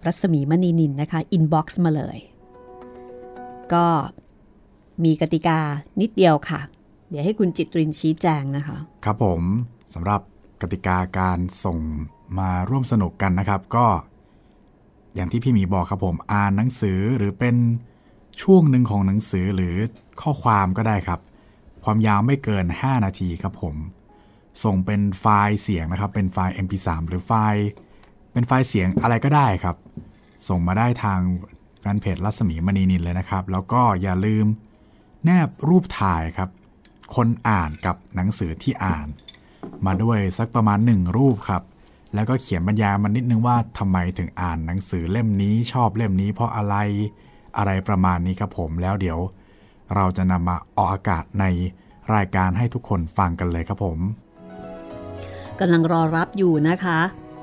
รัศมีมณีนินนะคะอินบ็อกซ์มาเลยก็มีกติกานิดเดียวค่ะเดี๋ยวให้คุณจิตรินชี้แจงนะคะครับผมสำหรับกติกาการส่งมาร่วมสนุกกันนะครับก็อย่างที่พี่หมีบอกครับผมอ่านหนังสือหรือเป็นช่วงหนึ่งของหนังสือหรือข้อความก็ได้ครับความยาวไม่เกิน5นาทีครับผมส่งเป็นไฟล์เสียงนะครับเป็นไฟล์ MP3 หรือเป็นไฟล์เสียงอะไรก็ได้ครับส่งมาได้ทางแฟนเพจรัศมีมณีนินเลยนะครับแล้วก็อย่าลืมแนบรูปถ่ายครับคนอ่านกับหนังสือที่อ่านมาด้วยสักประมาณ1รูปครับแล้วก็เขียนบรรยายมานิดนึงว่าทำไมถึงอ่านหนังสือเล่มนี้ชอบเล่มนี้เพราะอะไรประมาณนี้ครับผมแล้วเดี๋ยวเราจะนำมาออกอากาศในรายการให้ทุกคนฟังกันเลยครับผมกำลังรอรับอยู่นะคะ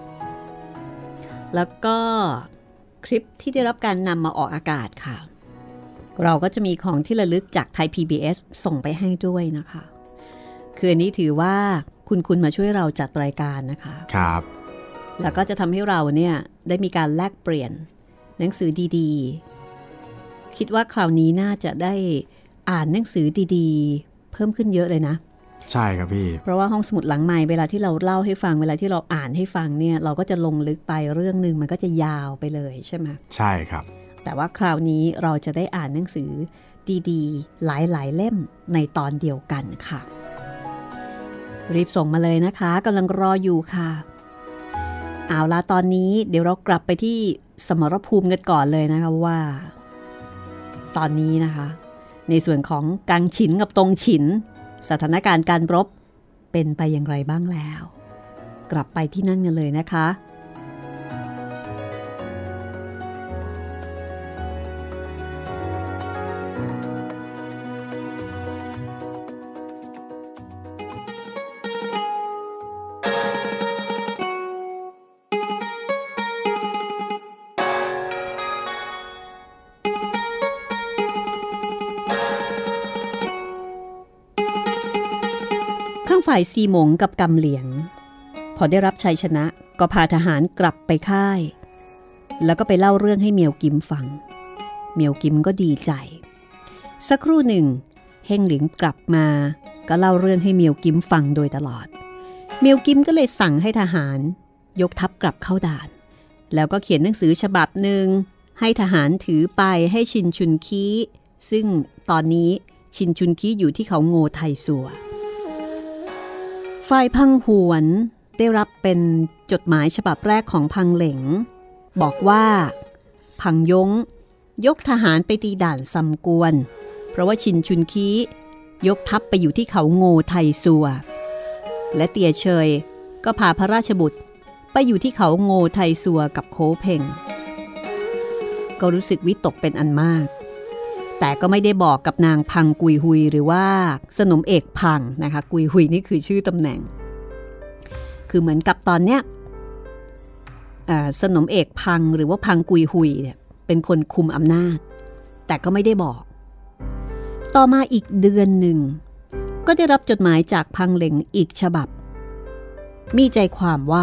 แล้วก็คลิปที่ได้รับการนำมาออกอากาศค่ะเราก็จะมีของที่ระลึกจากไทย PBS ส่งไปให้ด้วยนะคะคืออันนี้ถือว่าคุณมาช่วยเราจัดรายการนะคะครับแล้วก็จะทำให้เราเนี่ยได้มีการแลกเปลี่ยนหนังสือดีๆคิดว่าคราวนี้น่าจะได้อ่านหนังสือดีๆเพิ่มขึ้นเยอะเลยนะใช่ครับพี่เพราะว่าห้องสมุดหลังใหม่เวลาที่เราเล่าให้ฟังเวลาที่เราอ่านให้ฟังเนี่ยเราก็จะลงลึกไปเรื่องนึงมันก็จะยาวไปเลยใช่ไหมใช่ครับแต่ว่าคราวนี้เราจะได้อ่านหนังสือดีๆหลายๆเล่มในตอนเดียวกันค่ะรีบส่งมาเลยนะคะกำลังรออยู่ค่ะเอาล่ะตอนนี้เดี๋ยวเรากลับไปที่สมรภูมิกันก่อนเลยนะคะว่าตอนนี้นะคะในส่วนของกังฉินกับตงฉินสถานการณ์การรบเป็นไปอย่างไรบ้างแล้วกลับไปที่นั่นกันเลยนะคะฝ่ายซีหมงกับกำเหลียงพอได้รับชัยชนะก็พาทหารกลับไปค่ายแล้วก็ไปเล่าเรื่องให้เมียวกิมฟังเมียวกิมก็ดีใจสักครู่หนึ่งเฮงหลิงกลับมาก็เล่าเรื่องให้เมียวกิมฟังโดยตลอดเมียวกิมก็เลยสั่งให้ทหารยกทัพกลับเข้าด่านแล้วก็เขียนหนังสือฉบับหนึ่งให้ทหารถือไปให้ชินชุนคีซึ่งตอนนี้ชินชุนคีอยู่ที่เขาโง่ไทซัวฝ่ายพังหวนได้รับเป็นจดหมายฉบับแรกของพังเหลงบอกว่าพังยงยกทหารไปตีด่านซัมกวนเพราะว่าชินชุนคียกทัพไปอยู่ที่เขาโง่ไทซัวและเตียเชยก็พาพระราชบุตรไปอยู่ที่เขาโง่ไทซัวกับโคเพ่งก็รู้สึกวิตกเป็นอันมากแต่ก็ไม่ได้บอกกับนางพังกุยหุยหรือว่าสนมเอกพังนะคะกุยหุยนี่คือชื่อตำแหน่งคือเหมือนกับตอนเนี้ยสนมเอกพังหรือว่าพังกุยหุยเนี่ยเป็นคนคุมอำนาจแต่ก็ไม่ได้บอกต่อมาอีกเดือนหนึ่งก็ได้รับจดหมายจากพังเหลงอีกฉบับมีใจความว่า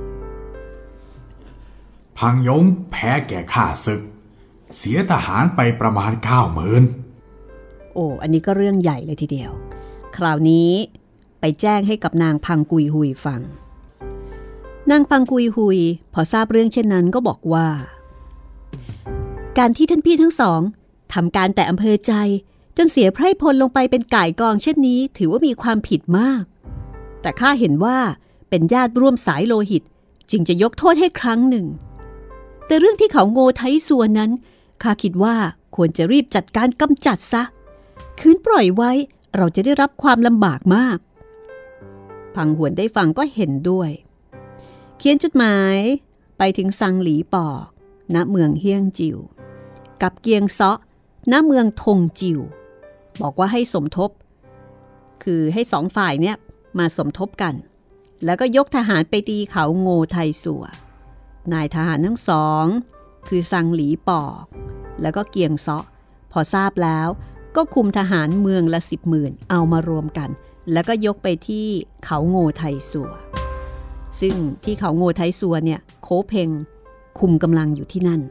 พังยงแพ้แก่ข้าศึกเสียทหารไปประมาณ 90,000 โอ้อันนี้ก็เรื่องใหญ่เลยทีเดียวคราวนี้ไปแจ้งให้กับนางพังกุยหุยฟังนางพังกุยหุยพอทราบเรื่องเช่นนั้นก็บอกว่าการที่ท่านพี่ทั้งสองทำการแต่อำเภอใจจนเสียไพร่พลลงไปเป็นก่ายกองเช่นนี้ถือว่ามีความผิดมากแต่ข้าเห็นว่าเป็นญาติร่วมสายโลหิตจึงจะยกโทษให้ครั้งหนึ่งแต่เรื่องที่เขาโง่ไทซัวนั้นข้าคิดว่าควรจะรีบจัดการกำจัดซะคืนปล่อยไว้เราจะได้รับความลำบากมากพังหวนได้ฟังก็เห็นด้วยเขียนจดหมายไปถึงซังหลีปอกณเมืองเฮียงจิวกับเกียงเซาะณเมืองทงจิวบอกว่าให้สมทบคือให้สองฝ่ายเนี่ยมาสมทบกันแล้วก็ยกทหารไปตีเขาโง่ไทซัวนายทหารทั้งสองคือซังหลีปอกแล้วก็เกียงเซาะพอทราบแล้วก็คุมทหารเมืองละ10,000เอามารวมกันแล้วก็ยกไปที่เขาโง่ไทซัวซึ่งที่เขาโง่ไทซัวเนี่ยโคเพ่งคุมกำลังอยู่ที่นั่น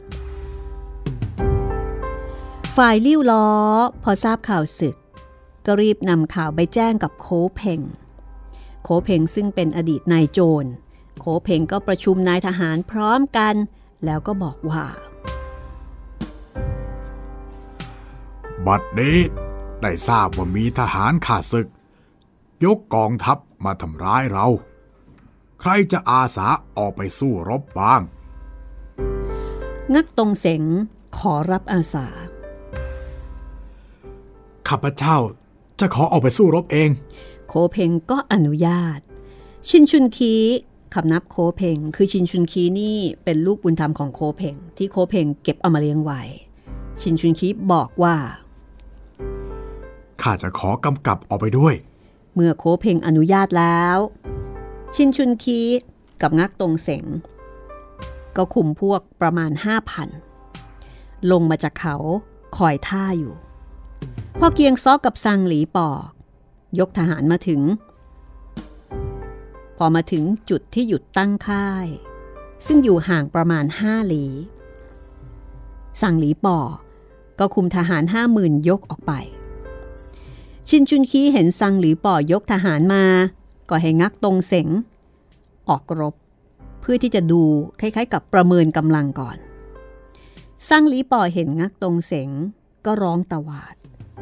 ฝ่ายลิ่วล้อพอทราบข่าวศึกก็รีบนำข่าวไปแจ้งกับโคเพ่งซึ่งเป็นอดีตนายโจรโคเพ่งก็ประชุมนายทหารพร้อมกันแล้วก็บอกว่าบัดนี้ได้ทราบว่ามีทหารข้าศึกยกกองทัพมาทำร้ายเราใครจะอาสาออกไปสู้รบบ้างงักตงเสงขอรับอาสาข้าพเจ้าจะขอออกไปสู้รบเองโคเพ่งก็อนุญาตชินชุนคีคำนับโคเพ่งคือชินชุนคีนี่เป็นลูกบุญธรรมของโคเพ่งที่โคเพ่งเก็บเอามาเลี้ยงไว้ชินชุนคีบอกว่าข้าจะขอกำกับออกไปด้วยเมื่อโคเพ่งอนุญาตแล้วชินชุนคีกับงักตงเสงก็คุมพวกประมาณ 5,000 ลงมาจากเขาคอยท่าอยู่พอเกียงซ้อกับซังหลีป่อยกทหารมาถึงพอมาถึงจุดที่หยุดตั้งค่ายซึ่งอยู่ห่างประมาณ5 ลี้ซังหลีป่อก็คุมทหาร 50,000 ยกออกไปชินชุนคีเห็นซังหลีป่อยกทหารมาก็ให้งักตงเสงออกรบเพื่อที่จะดูคล้ายๆกับประเมินกำลังก่อนซังหลีป่อเห็นงักตงเสงก็ร้องตวาด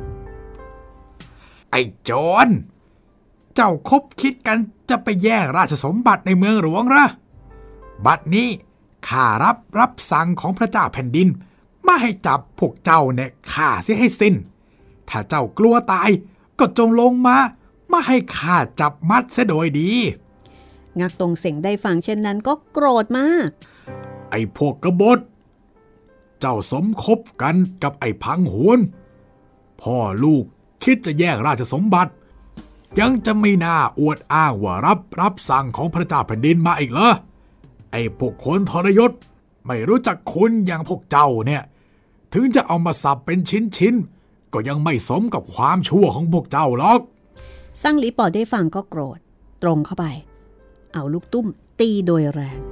ไอ้โจรเจ้าคบคิดกันจะไปแย่งราชสมบัติในเมืองหลวงเหรอบัดนี้ข้ารับสั่งของพระเจ้าแผ่นดินมาให้จับพวกเจ้าเนี่ยฆ่าเสียให้สิ้นถ้าเจ้ากลัวตายก็จงลงมาให้ข้าจับมัดเสียโดยดีงักตงเสงได้ฟังเช่นนั้นก็โกรธมากไอ้พวกกบฏเจ้าสมคบกันกับไอ้พังหวนพ่อลูกคิดจะแย่งราชสมบัติยังจะไม่น่าอวดอ้างว่ารับสั่งของพระเจ้าแผ่นดินมาอีกเหรอไอ้พวกคนทรยศไม่รู้จักคุณอย่างพวกเจ้าเนี่ยถึงจะเอามาสับเป็นชิ้นก็ยังไม่สมกับความชั่วของพวกเจ้าหรอกซังหลีป่อได้ฟังก็โกรธตรงเข้าไปเอาลูกตุ้มตีโดยแรง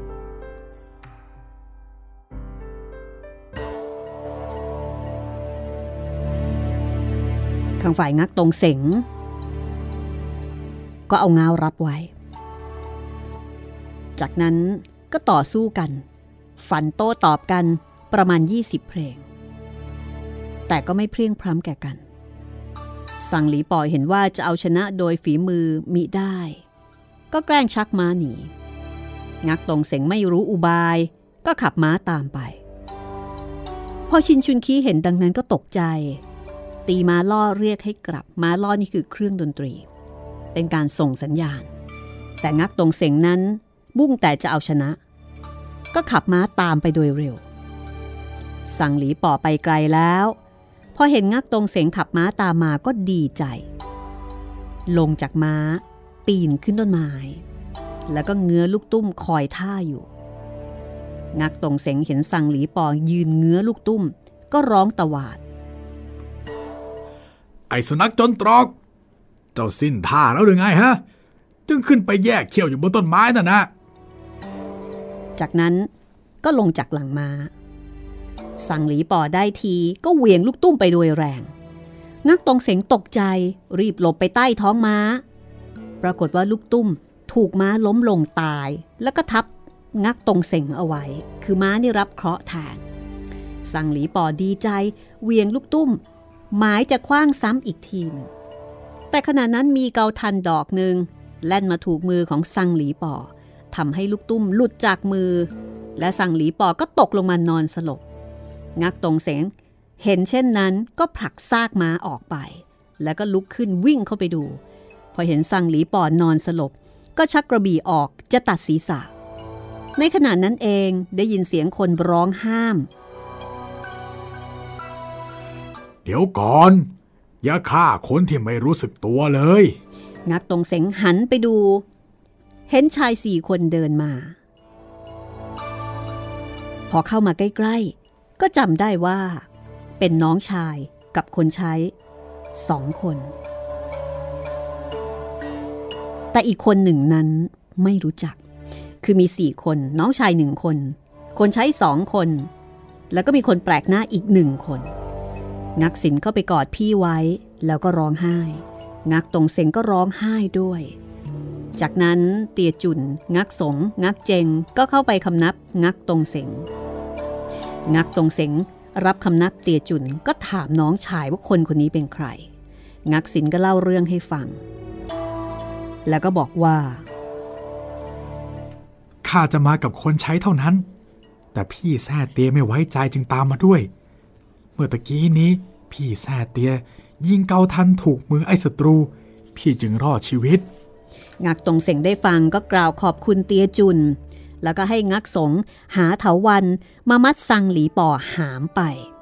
ทางฝ่ายงักตงเสงก็เอาง้าวรับไว้จากนั้นก็ต่อสู้กันฟันโต้ตอบกันประมาณ20 เพลงแต่ก็ไม่เพรียงพร้ำแก่กันซังหลีป่อเห็นว่าจะเอาชนะโดยฝีมือมิได้ก็แกล้งชักม้าหนีงักตงเสงไม่รู้อุบายก็ขับม้าตามไปพอชินชุนคีเห็นดังนั้นก็ตกใจตีม้าล่อเรียกให้กลับม้าล่อนี่คือเครื่องดนตรีเป็นการส่งสัญญาณแต่งักตงเสงนั้นมุ่งแต่จะเอาชนะก็ขับม้าตามไปโดยเร็วซังหลีป่อไปไกลแล้วพอเห็นงักตงเสงขับม้าตามมาก็ดีใจลงจากม้าปีนขึ้นต้นไม้แล้วก็เงื้อลูกตุ้มคอยท่าอยู่งักตงเสงเห็นซังหลีป่อยืนเงื้อลูกตุ้มก็ร้องตวาดไอ้สุนัขจนตรอกเจ้าสิ้นท่าแล้วหรือไงฮะจึงขึ้นไปแยกเขี้ยวอยู่บนต้นไม้น่ะนะจากนั้นก็ลงจากหลังม้าซังหลีป่อได้ทีก็เหวี่ยงลูกตุ้มไปโดยแรงงักตงเสงตกใจรีบหลบไปใต้ท้องม้าปรากฏว่าลูกตุ้มถูกม้าล้มลงตายแล้วก็ทับงักตงเสงเอาไว้คือม้านี่รับเคราะห์แทนซังหลีป่อดีใจเหวี่ยงลูกตุ้มหมายจะคว้างซ้ำอีกทีหนึ่งแต่ขณะนั้นมีเกาทันดอกหนึ่งแล่นมาถูกมือของซังหลีป่อทำให้ลูกตุ้มหลุดจากมือและซังหลีป่อก็ตกลงมานอนสลบงักตงเสงเห็นเช่นนั้นก็ผลักซากม้าออกไปแล้วก็ลุกขึ้นวิ่งเข้าไปดูพอเห็นซังหลีป่อนอนสลบก็ชักกระบี่ออกจะตัดศีรษะในขณะนั้นเองได้ยินเสียงคนร้องห้ามเดี๋ยวก่อนอย่าฆ่าคนที่ไม่รู้สึกตัวเลยงักตงเสงหันไปดูเห็นชาย4 คนเดินมาพอเข้ามาใกล้ๆก็จำได้ว่าเป็นน้องชายกับคนใช้2 คนแต่อีกคนหนึ่งนั้นไม่รู้จักคือมี4 คนน้องชาย1 คนคนใช้2 คนแล้วก็มีคนแปลกหน้าอีก1 คนงักษิณเข้าไปกอดพี่ไว้แล้วก็ร้องไห้งักตงเสงก็ร้องไห้ด้วยจากนั้นเตียจุนงักสงงักเจงก็เข้าไปคำนับงักตงเสงงักตงเสงรับคำนับเตียจุนก็ถามน้องชายว่าคนนี้เป็นใครงักษิณก็เล่าเรื่องให้ฟังแล้วก็บอกว่าข้าจะมากับคนใช้เท่านั้นแต่พี่แซ่เตียไม่ไว้ใจจึงตามมาด้วยเมื่อตะกี้นี้พี่แซ่เตียยิงเกาทันถูกมือไอ้ศัตรูพี่จึงรอดชีวิตงักตงเสงได้ฟังก็กล่าวขอบคุณเตียจุนแล้วก็ให้งักสงหาเถาวัลย์มามัดซังหลีป่อหามไป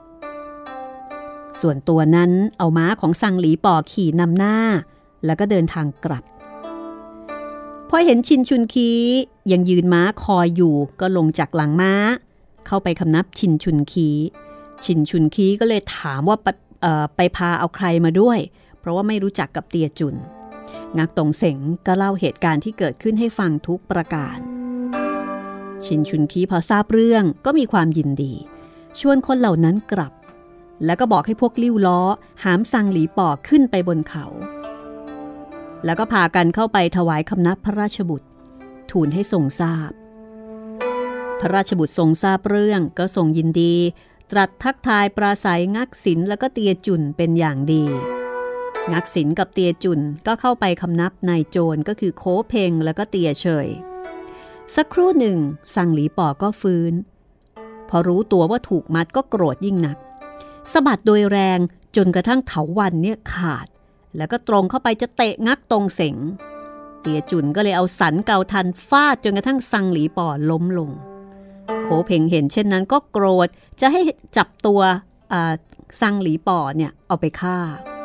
ส่วนตัวนั้นเอาม้าของซังหลีป่อขี่นำหน้าแล้วก็เดินทางกลับพอเห็นชินชุนคียังยืนม้าคอยอยู่ก็ลงจากหลังม้าเข้าไปคำนับชินชุนคีชินชุนคีก็เลยถามว่าไปพาเอาใครมาด้วยเพราะว่าไม่รู้จักกับเตียจุนงักตงเสงก็เล่าเหตุการณ์ที่เกิดขึ้นให้ฟังทุกประการชินชุนคีพอทราบเรื่องก็มีความยินดีชวนคนเหล่านั้นกลับแล้วก็บอกให้พวกลิ้วล้อหามซังหลีป่อขึ้นไปบนเขาแล้วก็พากันเข้าไปถวายคำนับพระราชบุตรทูลให้ทรงทราบพระราชบุตรทรงทราบเรื่องก็ทรงยินดีตรัสทักทายปราศัยงักษิณแล้วก็เตียจุนเป็นอย่างดีงักษิณกับเตียจุนก็เข้าไปคำนับนายโจรก็คือโคเพ่งแล้วก็เตียเฉยสักครู่หนึ่งซังหลีป่อก็ฟื้นพอรู้ตัวว่าถูกมัดก็โกรธยิ่งนักสะบัดโดยแรงจนกระทั่งเถาวัลย์เนี่ยขาดแล้วก็ตรงเข้าไปจะเตะงักตงเสงเตียจุนก็เลยเอาสันเกาทันฟาดจนกระทั่งซังหลีป่อล้มลงโคเพ่งเห็นเช่นนั้นก็โกรธจะให้จับตัวซังหลีป่อเนี่ยเอาไปฆ่า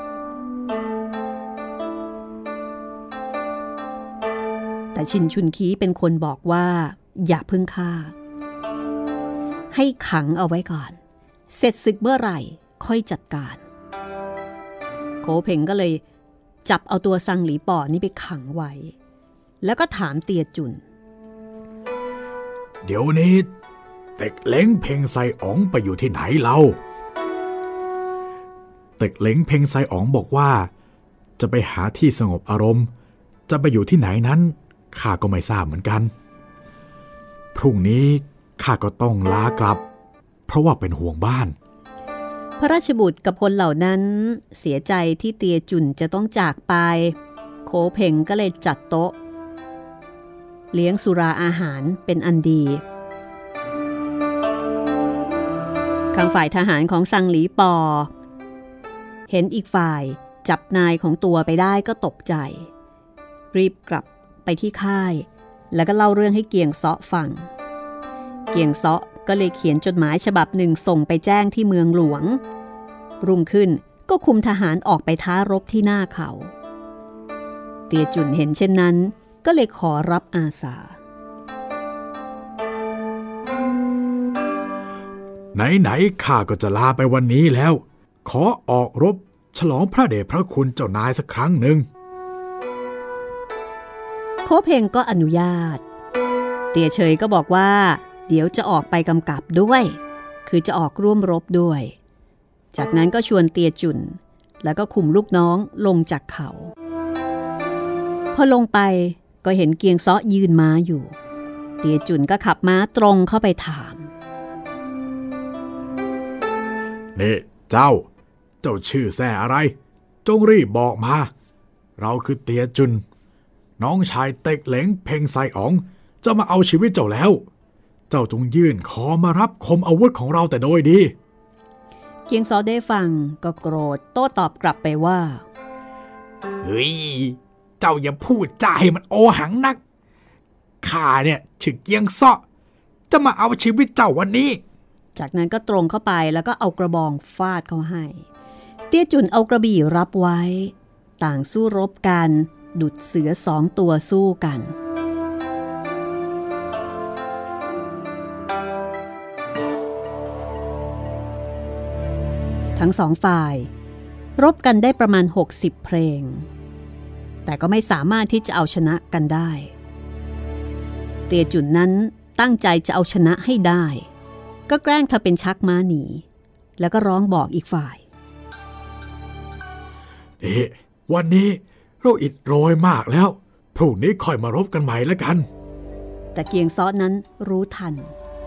แต่ชินชุนคีเป็นคนบอกว่าอย่าเพิ่งฆ่าให้ขังเอาไว้ก่อนเสร็จศึกเมื่อไหร่ค่อยจัดการโคเพ่งก็เลยจับเอาตัวซังหลีป่อนี่ไปขังไว้แล้วก็ถามเตียจุนเดี๋ยวนี้เต็กเล้งเพ่งไซอ๋องไปอยู่ที่ไหนเล่าเต็กเล้งเพ่งไซอ๋องบอกว่าจะไปหาที่สงบอารมณ์จะไปอยู่ที่ไหนนั้นข้าก็ไม่ทราบเหมือนกันพรุ่งนี้ข้าก็ต้องลากลับเพราะว่าเป็นห่วงบ้านพระราชบุตรกับคนเหล่านั้นเสียใจที่เตียจุนจะต้องจากไปโคเพ่งก็เลยจัดโต๊ะเลี้ยงสุราอาหารเป็นอันดีข้างฝ่ายทหารของซังหลีป่อเห็นอีกฝ่ายจับนายของตัวไปได้ก็ตกใจรีบกลับไปที่ค่ายแล้วก็เล่าเรื่องให้เกียงเซาะฟังเกียงเซาะก็เลยเขียนจดหมายฉบับหนึ่งส่งไปแจ้งที่เมืองหลวงรุ่งขึ้นก็คุมทหารออกไปท้ารบที่หน้าเขาเตียจุนเห็นเช่นนั้นก็เลยขอรับอาสาไหนๆข้าก็จะลาไปวันนี้แล้วขอออกรบฉลองพระเดชพระคุณเจ้านายสักครั้งหนึ่งโคเพ่งก็อนุญาตเตียเฉยก็บอกว่าเดี๋ยวจะออกไปกำกับด้วยคือจะออกร่วมรบด้วยจากนั้นก็ชวนเตียจุนแล้วก็คุมลูกน้องลงจากเขาพอลงไปก็เห็นเกียงเซาะยืนม้าอยู่เตียจุนก็ขับม้าตรงเข้าไปถามนี่เจ้าชื่อแซ่อะไรจงรีบบอกมาเราคือเตียจุนน้องชายเต็กเหลงเพ่งไซอ๋องจะมาเอาชีวิตเจ้าแล้วเจ้าจงยื่นขอมารับคมอาวุธของเราแต่โดยดีเกียงซอได้ฟังก็โกรธโต้ตอบกลับไปว่าเฮ้ยเจ้าอย่าพูดจาให้มันโอหังนักข้าเนี่ยชื่อเกียงซอจะมาเอาชีวิตเจ้าวันนี้จากนั้นก็ตรงเข้าไปแล้วก็เอากระบองฟาดเขาให้เตี้ยจุนเอากระบี่รับไว้ต่างสู้รบกันดุจเสือ2 ตัวสู้กันทั้ง2 ฝ่ายรบกันได้ประมาณ60 เพลงแต่ก็ไม่สามารถที่จะเอาชนะกันได้เตียจุนนั้นตั้งใจจะเอาชนะให้ได้ก็แกล้งทำเป็นชักม้าหนีแล้วก็ร้องบอกอีกฝ่ายวันนี้เราอิดโรยมากแล้วพรุ่งนี้ค่อยมารบกันใหม่แล้วกันแต่เกียงซ้อนั้นรู้ทัน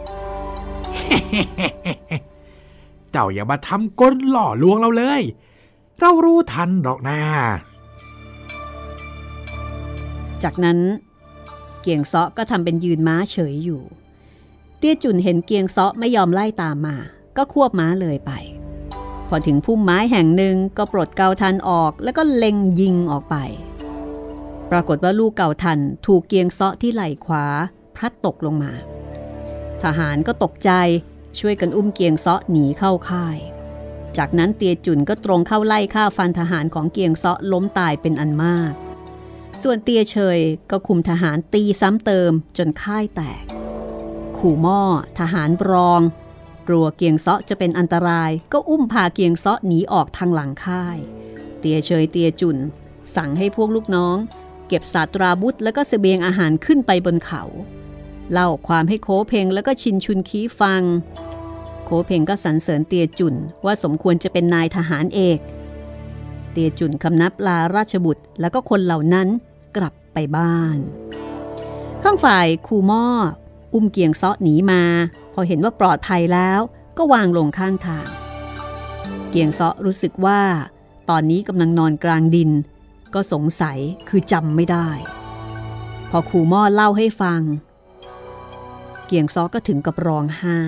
เจ้าอย่ามาทำกลหล่อลวงเราเลยเรารู้ทันหรอกนะจากนั้นเกียงซ้อก็ทำเป็นยืนม้าเฉยอยู่เตี้ยจุนเห็นเกียงซ้อไม่ยอมไล่ตามมาก็ควบม้าเลยไปพอถึงพุ่มไม้แห่งหนึ่งก็ปลดเกาทันออกแล้วก็เล็งยิงออกไปปรากฏว่าลูกเกาทันถูกเกียงซ้อที่ไหล่ขวาพลัดตกลงมาทหารก็ตกใจช่วยกันอุ้มเกียงซ้อหนีเข้าค่ายจากนั้นเตียจุนก็ตรงเข้าไล่ฆ่าฟันทหารของเกียงซ้อล้มตายเป็นอันมากส่วนเตียเฉยก็คุมทหารตีซ้ำเติมจนค่ายแตกขู่หม้อทหารรองกลัวเกียงซ้อจะเป็นอันตรายก็อุ้มพาเกียงซ้อหนีออกทางหลังค่ายเตียเฉยเตียจุนสั่งให้พวกลูกน้องเก็บศาสตราวุธแล้วก็เสบียงอาหารขึ้นไปบนเขาเล่าความให้โคเพงแล้วก็ชินชุนคีฟังโคเพงก็สรรเสริญเตียจุนว่าสมควรจะเป็นนายทหารเอกเตียจุนคำนับลาราชบุตรแล้วก็คนเหล่านั้นกลับไปบ้านข้างฝ่ายคูหม้ออุ้มเกียงซ้อหนีมาพอเห็นว่าปลอดภัยแล้วก็วางลงข้างทางเกียงซ้อรู้สึกว่าตอนนี้กำลังนอนกลางดินก็สงสัยคือจำไม่ได้พอคูหม้อเล่าให้ฟังเกียงซ้อก็ถึงกับร้องไห้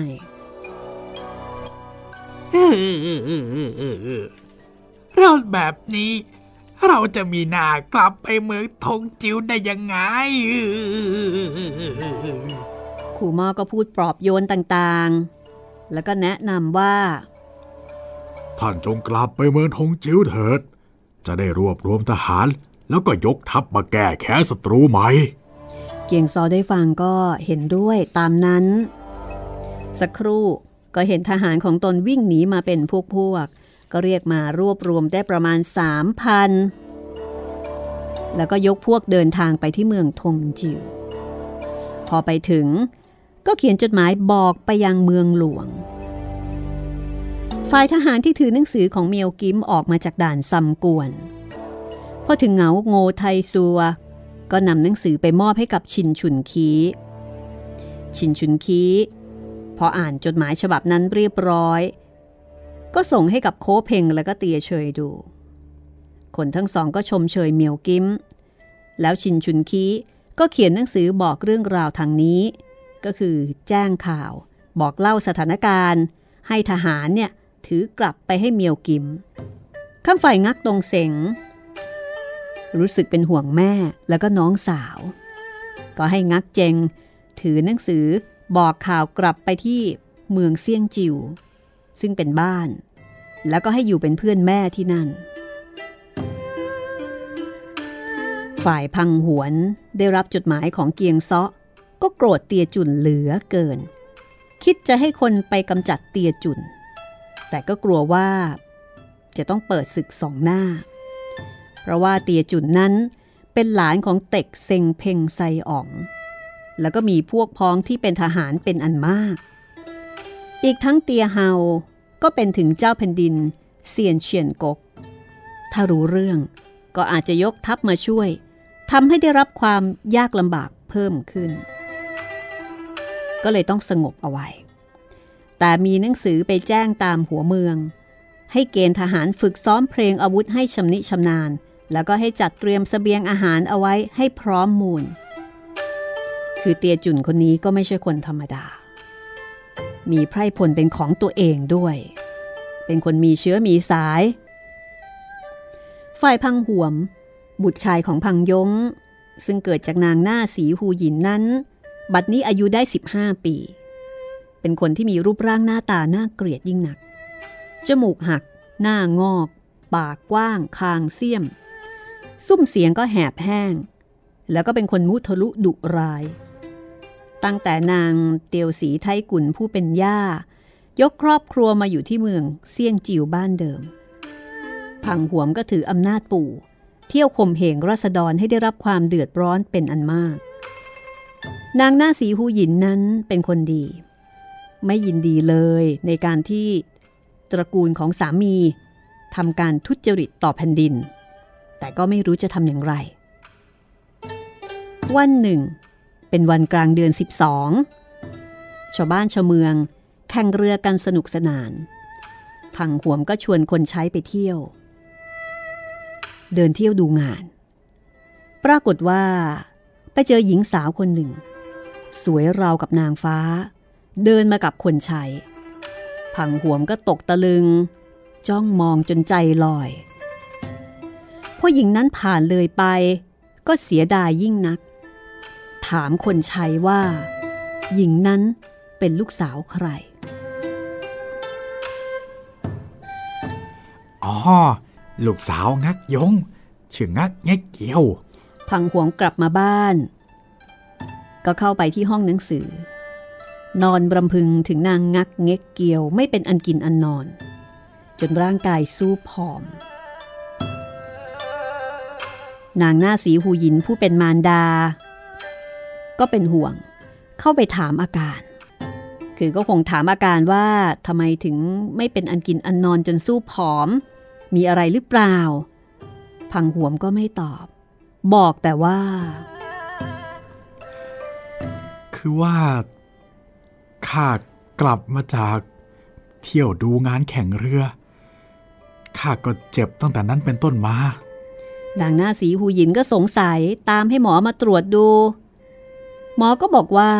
เราแบบนี้เราจะมีหน้ากลับไปเมืองทงจิ๋วได้ยังไงขู่หม้อก็พูดปลอบโยนต่างๆแล้วก็แนะนำว่าท่านจงกลับไปเมืองทงจิ๋วเถิดจะได้รวบรวมทหารแล้วก็ยกทัพมาแก้แค้นศัตรูใหม่เกียงซอได้ฟังก็เห็นด้วยตามนั้นสักครู่ก็เห็นทหารของตนวิ่งหนีมาเป็นพวกก็เรียกมารวบรวมได้ประมาณ 3,000 แล้วก็ยกพวกเดินทางไปที่เมืองทงจิ๋วพอไปถึงก็เขียนจดหมายบอกไปยังเมืองหลวงฝ่ายทหารที่ถือหนังสือของเมียวกิมออกมาจากด่านซัมกวนพอถึงเหงาโงไทซัวก็นำหนังสือไปมอบให้กับชินชุนคีชินชุนคีพออ่านจดหมายฉบับนั้นเรียบร้อยก็ส่งให้กับโคเพงแล้วก็เตียเฉยดูคนทั้งสองก็ชมเชยเมียวกิมแล้วชินชุนคีก็เขียนหนังสือบอกเรื่องราวทางนี้ก็คือแจ้งข่าวบอกเล่าสถานการณ์ให้ทหารเนี่ยถือกลับไปให้เมียวกิมข้างฝ่ายงักตงเสงรู้สึกเป็นห่วงแม่แล้วก็น้องสาวก็ให้งักเจงถือหนังสือบอกข่าวกลับไปที่เมืองเซี่ยงจิวซึ่งเป็นบ้านแล้วก็ให้อยู่เป็นเพื่อนแม่ที่นั่นฝ่ายพังหวนได้รับจดหมายของเกียงซ้อก็โกรธเตียจุนเหลือเกินคิดจะให้คนไปกำจัดเตียจุนแต่ก็กลัวว่าจะต้องเปิดศึกสองหน้าเพราะว่าเตียจุนนั้นเป็นหลานของเต็กเซ็งเพ่งไซอ๋องแล้วก็มีพวกพ้องที่เป็นทหารเป็นอันมากอีกทั้งเตียเฮาก็เป็นถึงเจ้าแผ่นดินเซียนเฉียนกกถ้ารู้เรื่องก็อาจจะยกทัพมาช่วยทำให้ได้รับความยากลำบากเพิ่มขึ้นก็เลยต้องสงบเอาไว้แต่มีหนังสือไปแจ้งตามหัวเมืองให้เกณฑ์ทหารฝึกซ้อมเพลงอาวุธให้ชำนิชำนาญแล้วก็ให้จัดเตรียมเสบียงอาหารเอาไว้ให้พร้อมมูลคือเตียจุนคนนี้ก็ไม่ใช่คนธรรมดามีไพร่พลเป็นของตัวเองด้วยเป็นคนมีเชื้อมีสายฝ่ายพังหวมบุตรชายของพังยงซึ่งเกิดจากนางหน้าสีหูหยินนั้นบัดนี้อายุได้15 ปีเป็นคนที่มีรูปร่างหน้าตาน่าเกลียดยิ่งนักจมูกหักหน้างอกปากกว้างคางเสี้ยมซุ้มเสียงก็แหบแห้งแล้วก็เป็นคนมุทะลุดุร้ายตั้งแต่นางเตียวสีไทกุนผู้เป็นย่ายกครอบครัวมาอยู่ที่เมืองเซี่ยงจิวบ้านเดิมพังหวมก็ถืออำนาจปู่เที่ยวข่มเหงราษฎรให้ได้รับความเดือดร้อนเป็นอันมากนางหน้าสีหูหยินนั้นเป็นคนดีไม่ยินดีเลยในการที่ตระกูลของสามีทำการทุจริตต่อแผ่นดินแต่ก็ไม่รู้จะทำอย่างไรวันหนึ่งเป็นวันกลางเดือน12ชาวบ้านชาวเมืองแข่งเรือกันสนุกสนานพังหวมก็ชวนคนใช้ไปเที่ยวเดินเที่ยวดูงานปรากฏว่าไปเจอหญิงสาวคนหนึ่งสวยราวกับนางฟ้าเดินมากับคนใช้พังหวมก็ตกตะลึงจ้องมองจนใจลอยพอหญิงนั้นผ่านเลยไปก็เสียดายยิ่งนักถามคนใช้ว่าหญิงนั้นเป็นลูกสาวใครอ๋อลูกสาวงักยงชื่องักเง็กเกียวพังหวงกลับมาบ้านก็เข้าไปที่ห้องหนังสือ นอนรำพึงถึงนางงักเง็กเกียวไม่เป็นอันกินอันนอนจนร่างกายสู้ผอมนางหน้าสีหูหยินผู้เป็นมารดาก็เป็นห่วงเข้าไปถามอาการคือก็คงถามอาการว่าทำไมถึงไม่เป็นอันกินอันนอนจนสู้ผอมมีอะไรหรือเปล่าพังหวมก็ไม่ตอบบอกแต่ว่าคือว่าข้ากลับมาจากเที่ยวดูงานแข่งเรือข้าก็เจ็บตั้งแต่นั้นเป็นต้นมานางหน้าสีหูหยินก็สงสัยตามให้หมอมาตรวจดูหมอก็บอกว่า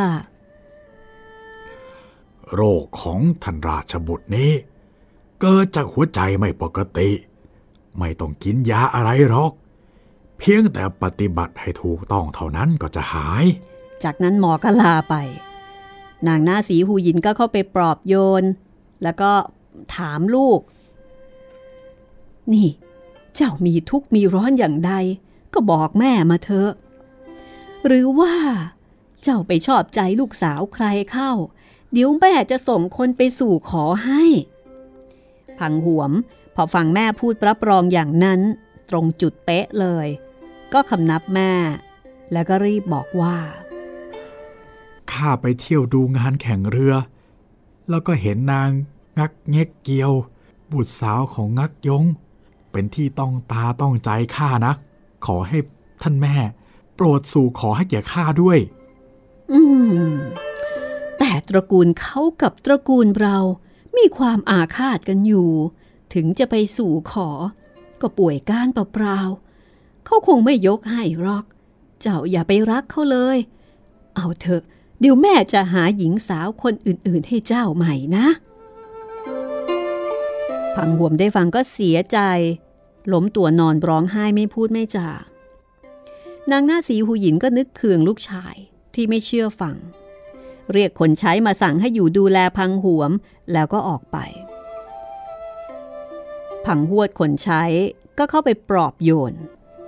โรคของท่านราชบุตรนี้เกิดจากหัวใจไม่ปกติไม่ต้องกินยาอะไรหรอกเพียงแต่ปฏิบัติให้ถูกต้องเท่านั้นก็จะหายจากนั้นหมอก็ลาไปนางหน้าสีหูหยินก็เข้าไปปลอบโยนแล้วก็ถามลูกนี่เจ้ามีทุกข์มีร้อนอย่างใดก็บอกแม่มาเถอะหรือว่าเจ้าไปชอบใจลูกสาวใครเข้าเดี๋ยวแม่จะส่งคนไปสู่ขอให้พังหวมพอฟังแม่พูดรับรองอย่างนั้นตรงจุดเป๊ะเลยก็คำนับแม่แล้วก็รีบบอกว่าข้าไปเที่ยวดูงานแข่งเรือแล้วก็เห็นนางงักเง็กเกียวบุตรสาวของงักยงเป็นที่ต้องตาต้องใจข้านะขอให้ท่านแม่โปรดสู่ขอให้แก่ข้าด้วยแต่ตระกูลเขากับตระกูลเรามีความอาฆาตกันอยู่ถึงจะไปสู่ขอก็ป่วยก้านเปล่าๆเขาคงไม่ยกให้หรอกเจ้าอย่าไปรักเขาเลยเอาเถอะเดี๋ยวแม่จะหาหญิงสาวคนอื่นๆให้เจ้าใหม่นะพังหวมได้ฟังก็เสียใจล้มตัวนอนร้องไห้ไม่พูดไม่จานางหน้าสีหูหยินก็นึกเคืองลูกชายที่ไม่เชื่อฟังเรียกคนใช้มาสั่งให้อยู่ดูแลพังหวมแล้วก็ออกไปพังหวดคนใช้ก็เข้าไปปลอบโยน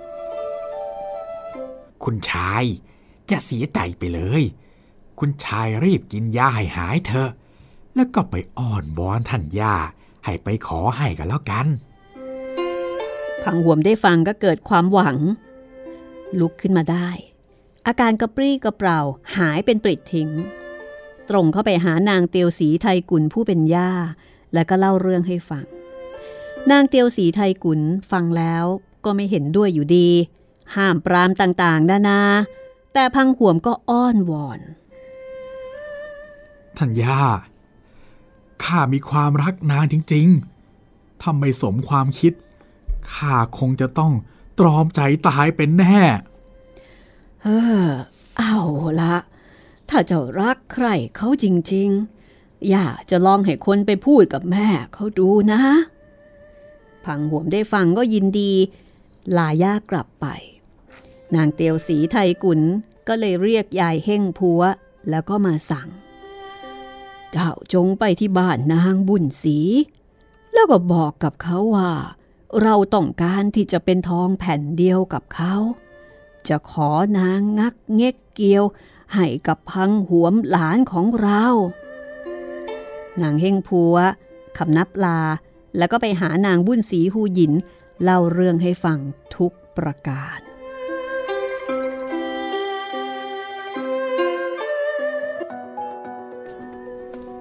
คุณชายอย่าเสียใจไปเลยคุณชายรีบกินยาให้หายเถอะแล้วก็ไปอ้อนวอนท่านย่าให้ไปขอให้กันแล้วกันพังหวมได้ฟังก็เกิดความหวังลุกขึ้นมาได้อาการกระปรี้กระเปร่าหายเป็นปลิดทิ้งตรงเข้าไปหานางเตียวศรีไทกุลผู้เป็นย่าแล้วก็เล่าเรื่องให้ฟังนางเตียวศรีไทกุลฟังแล้วก็ไม่เห็นด้วยอยู่ดีห้ามปรามต่างๆนานาแต่พังหวมก็อ้อนวอนท่านย่าข้ามีความรักนางจริงๆถ้าไม่สมความคิดข้าคงจะต้องตรอมใจตายเป็นแน่เอาละถ้าเจ้ารักใครเขาจริงๆย่าจะลองให้คนไปพูดกับแม่เขาดูนะพังหวมได้ฟังก็ยินดีลาย่ากลับไปนางเตียวศรีไทกุลก็เลยเรียกยายเฮ่งพัวแล้วก็มาสั่งเจ้าจงไปที่บ้านนางบุญศรีแล้วก็บอกกับเขาว่าเราต้องการที่จะเป็นทองแผ่นเดียวกับเขาจะขอนางงักเง็กเกียวให้กับพังหวมหลานของเรานางเฮ่งพัวคำนับลาแล้วก็ไปหานางบุญศรีหูหยินเล่าเรื่องให้ฟังทุกประการ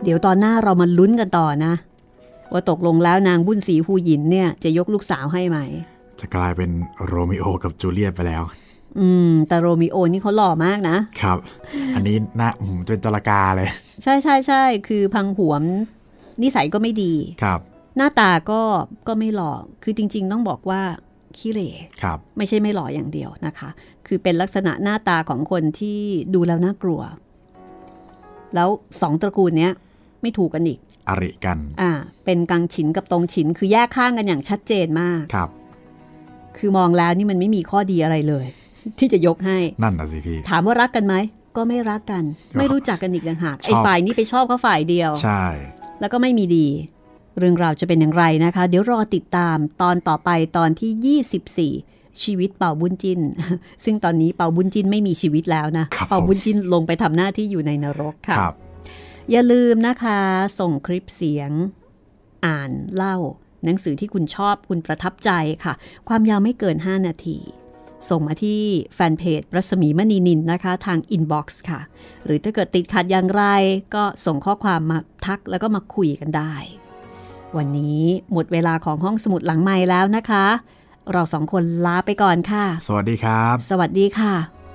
ดี๋ยวตอนหน้าเรามาลุ้นกันต่อนะว่าตกลงแล้วนางบุญศรีฮูหยินเนี่ยจะยกลูกสาวให้ไหมจะกลายเป็นโรมิโอกับจูเลียตไปแล้วแต่โรมิโอนี่เขาหล่อมากนะครับอันนี้หน้าเป็นจรกาเลยใช่ใช่ใช่คือพังหวมนิสัยก็ไม่ดีครับหน้าตาก็ไม่หล่อคือจริงๆต้องบอกว่าขี้เหร่ครับไม่ใช่ไม่หล่ออย่างเดียวนะคะคือเป็นลักษณะหน้าตาของคนที่ดูแล้วน่ากลัวแล้วสองตระกูลเนี้ยไม่ถูกกันอีกอริกันเป็นกังฉินกับตงฉินคือแยกข้างกันอย่างชัดเจนมากครับคือมองแล้วนี่มันไม่มีข้อดีอะไรเลยที่จะยกให้นั่นน่ะสิพี่ถามว่ารักกันไหมก็ไม่รักกันไม่รู้จักกันอีกต่างหากไอ้ฝ่ายนี้ไปชอบเขาฝ่ายเดียวใช่แล้วก็ไม่มีดีเรื่องราวจะเป็นอย่างไรนะคะเดี๋ยวรอติดตามตอนต่อไปตอนที่24ชีวิตเป่าบุญจินซึ่งตอนนี้เป่าบุญจินไม่มีชีวิตแล้วนะเป่าบุญจินลงไปทำหน้าที่อยู่ในนรกค่ะอย่าลืมนะคะส่งคลิปเสียงอ่านเล่าหนังสือที่คุณชอบคุณประทับใจค่ะความยาวไม่เกิน5นาทีส่งมาที่แฟนเพจรัศมีมณีนินนะคะทางอินบ็อกซ์ค่ะหรือถ้าเกิดติดขัดอย่างไรก็ส่งข้อความมาทักแล้วก็มาคุยกันได้วันนี้หมดเวลาของห้องสมุดหลังไมค์แล้วนะคะเราสองคนลาไปก่อนค่ะสวัสดีครับสวัสดีค่ะ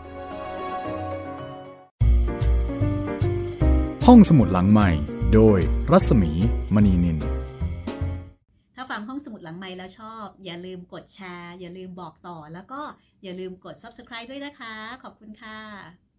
ห้องสมุดหลังไมค์โดยรัศมีมณีนินถ้าฟังห้องสมุดหลังไมค์แล้วชอบอย่าลืมกดแชร์อย่าลืมบอกต่อแล้วก็อย่าลืมกด Subscribe ด้วยนะคะขอบคุณค่ะ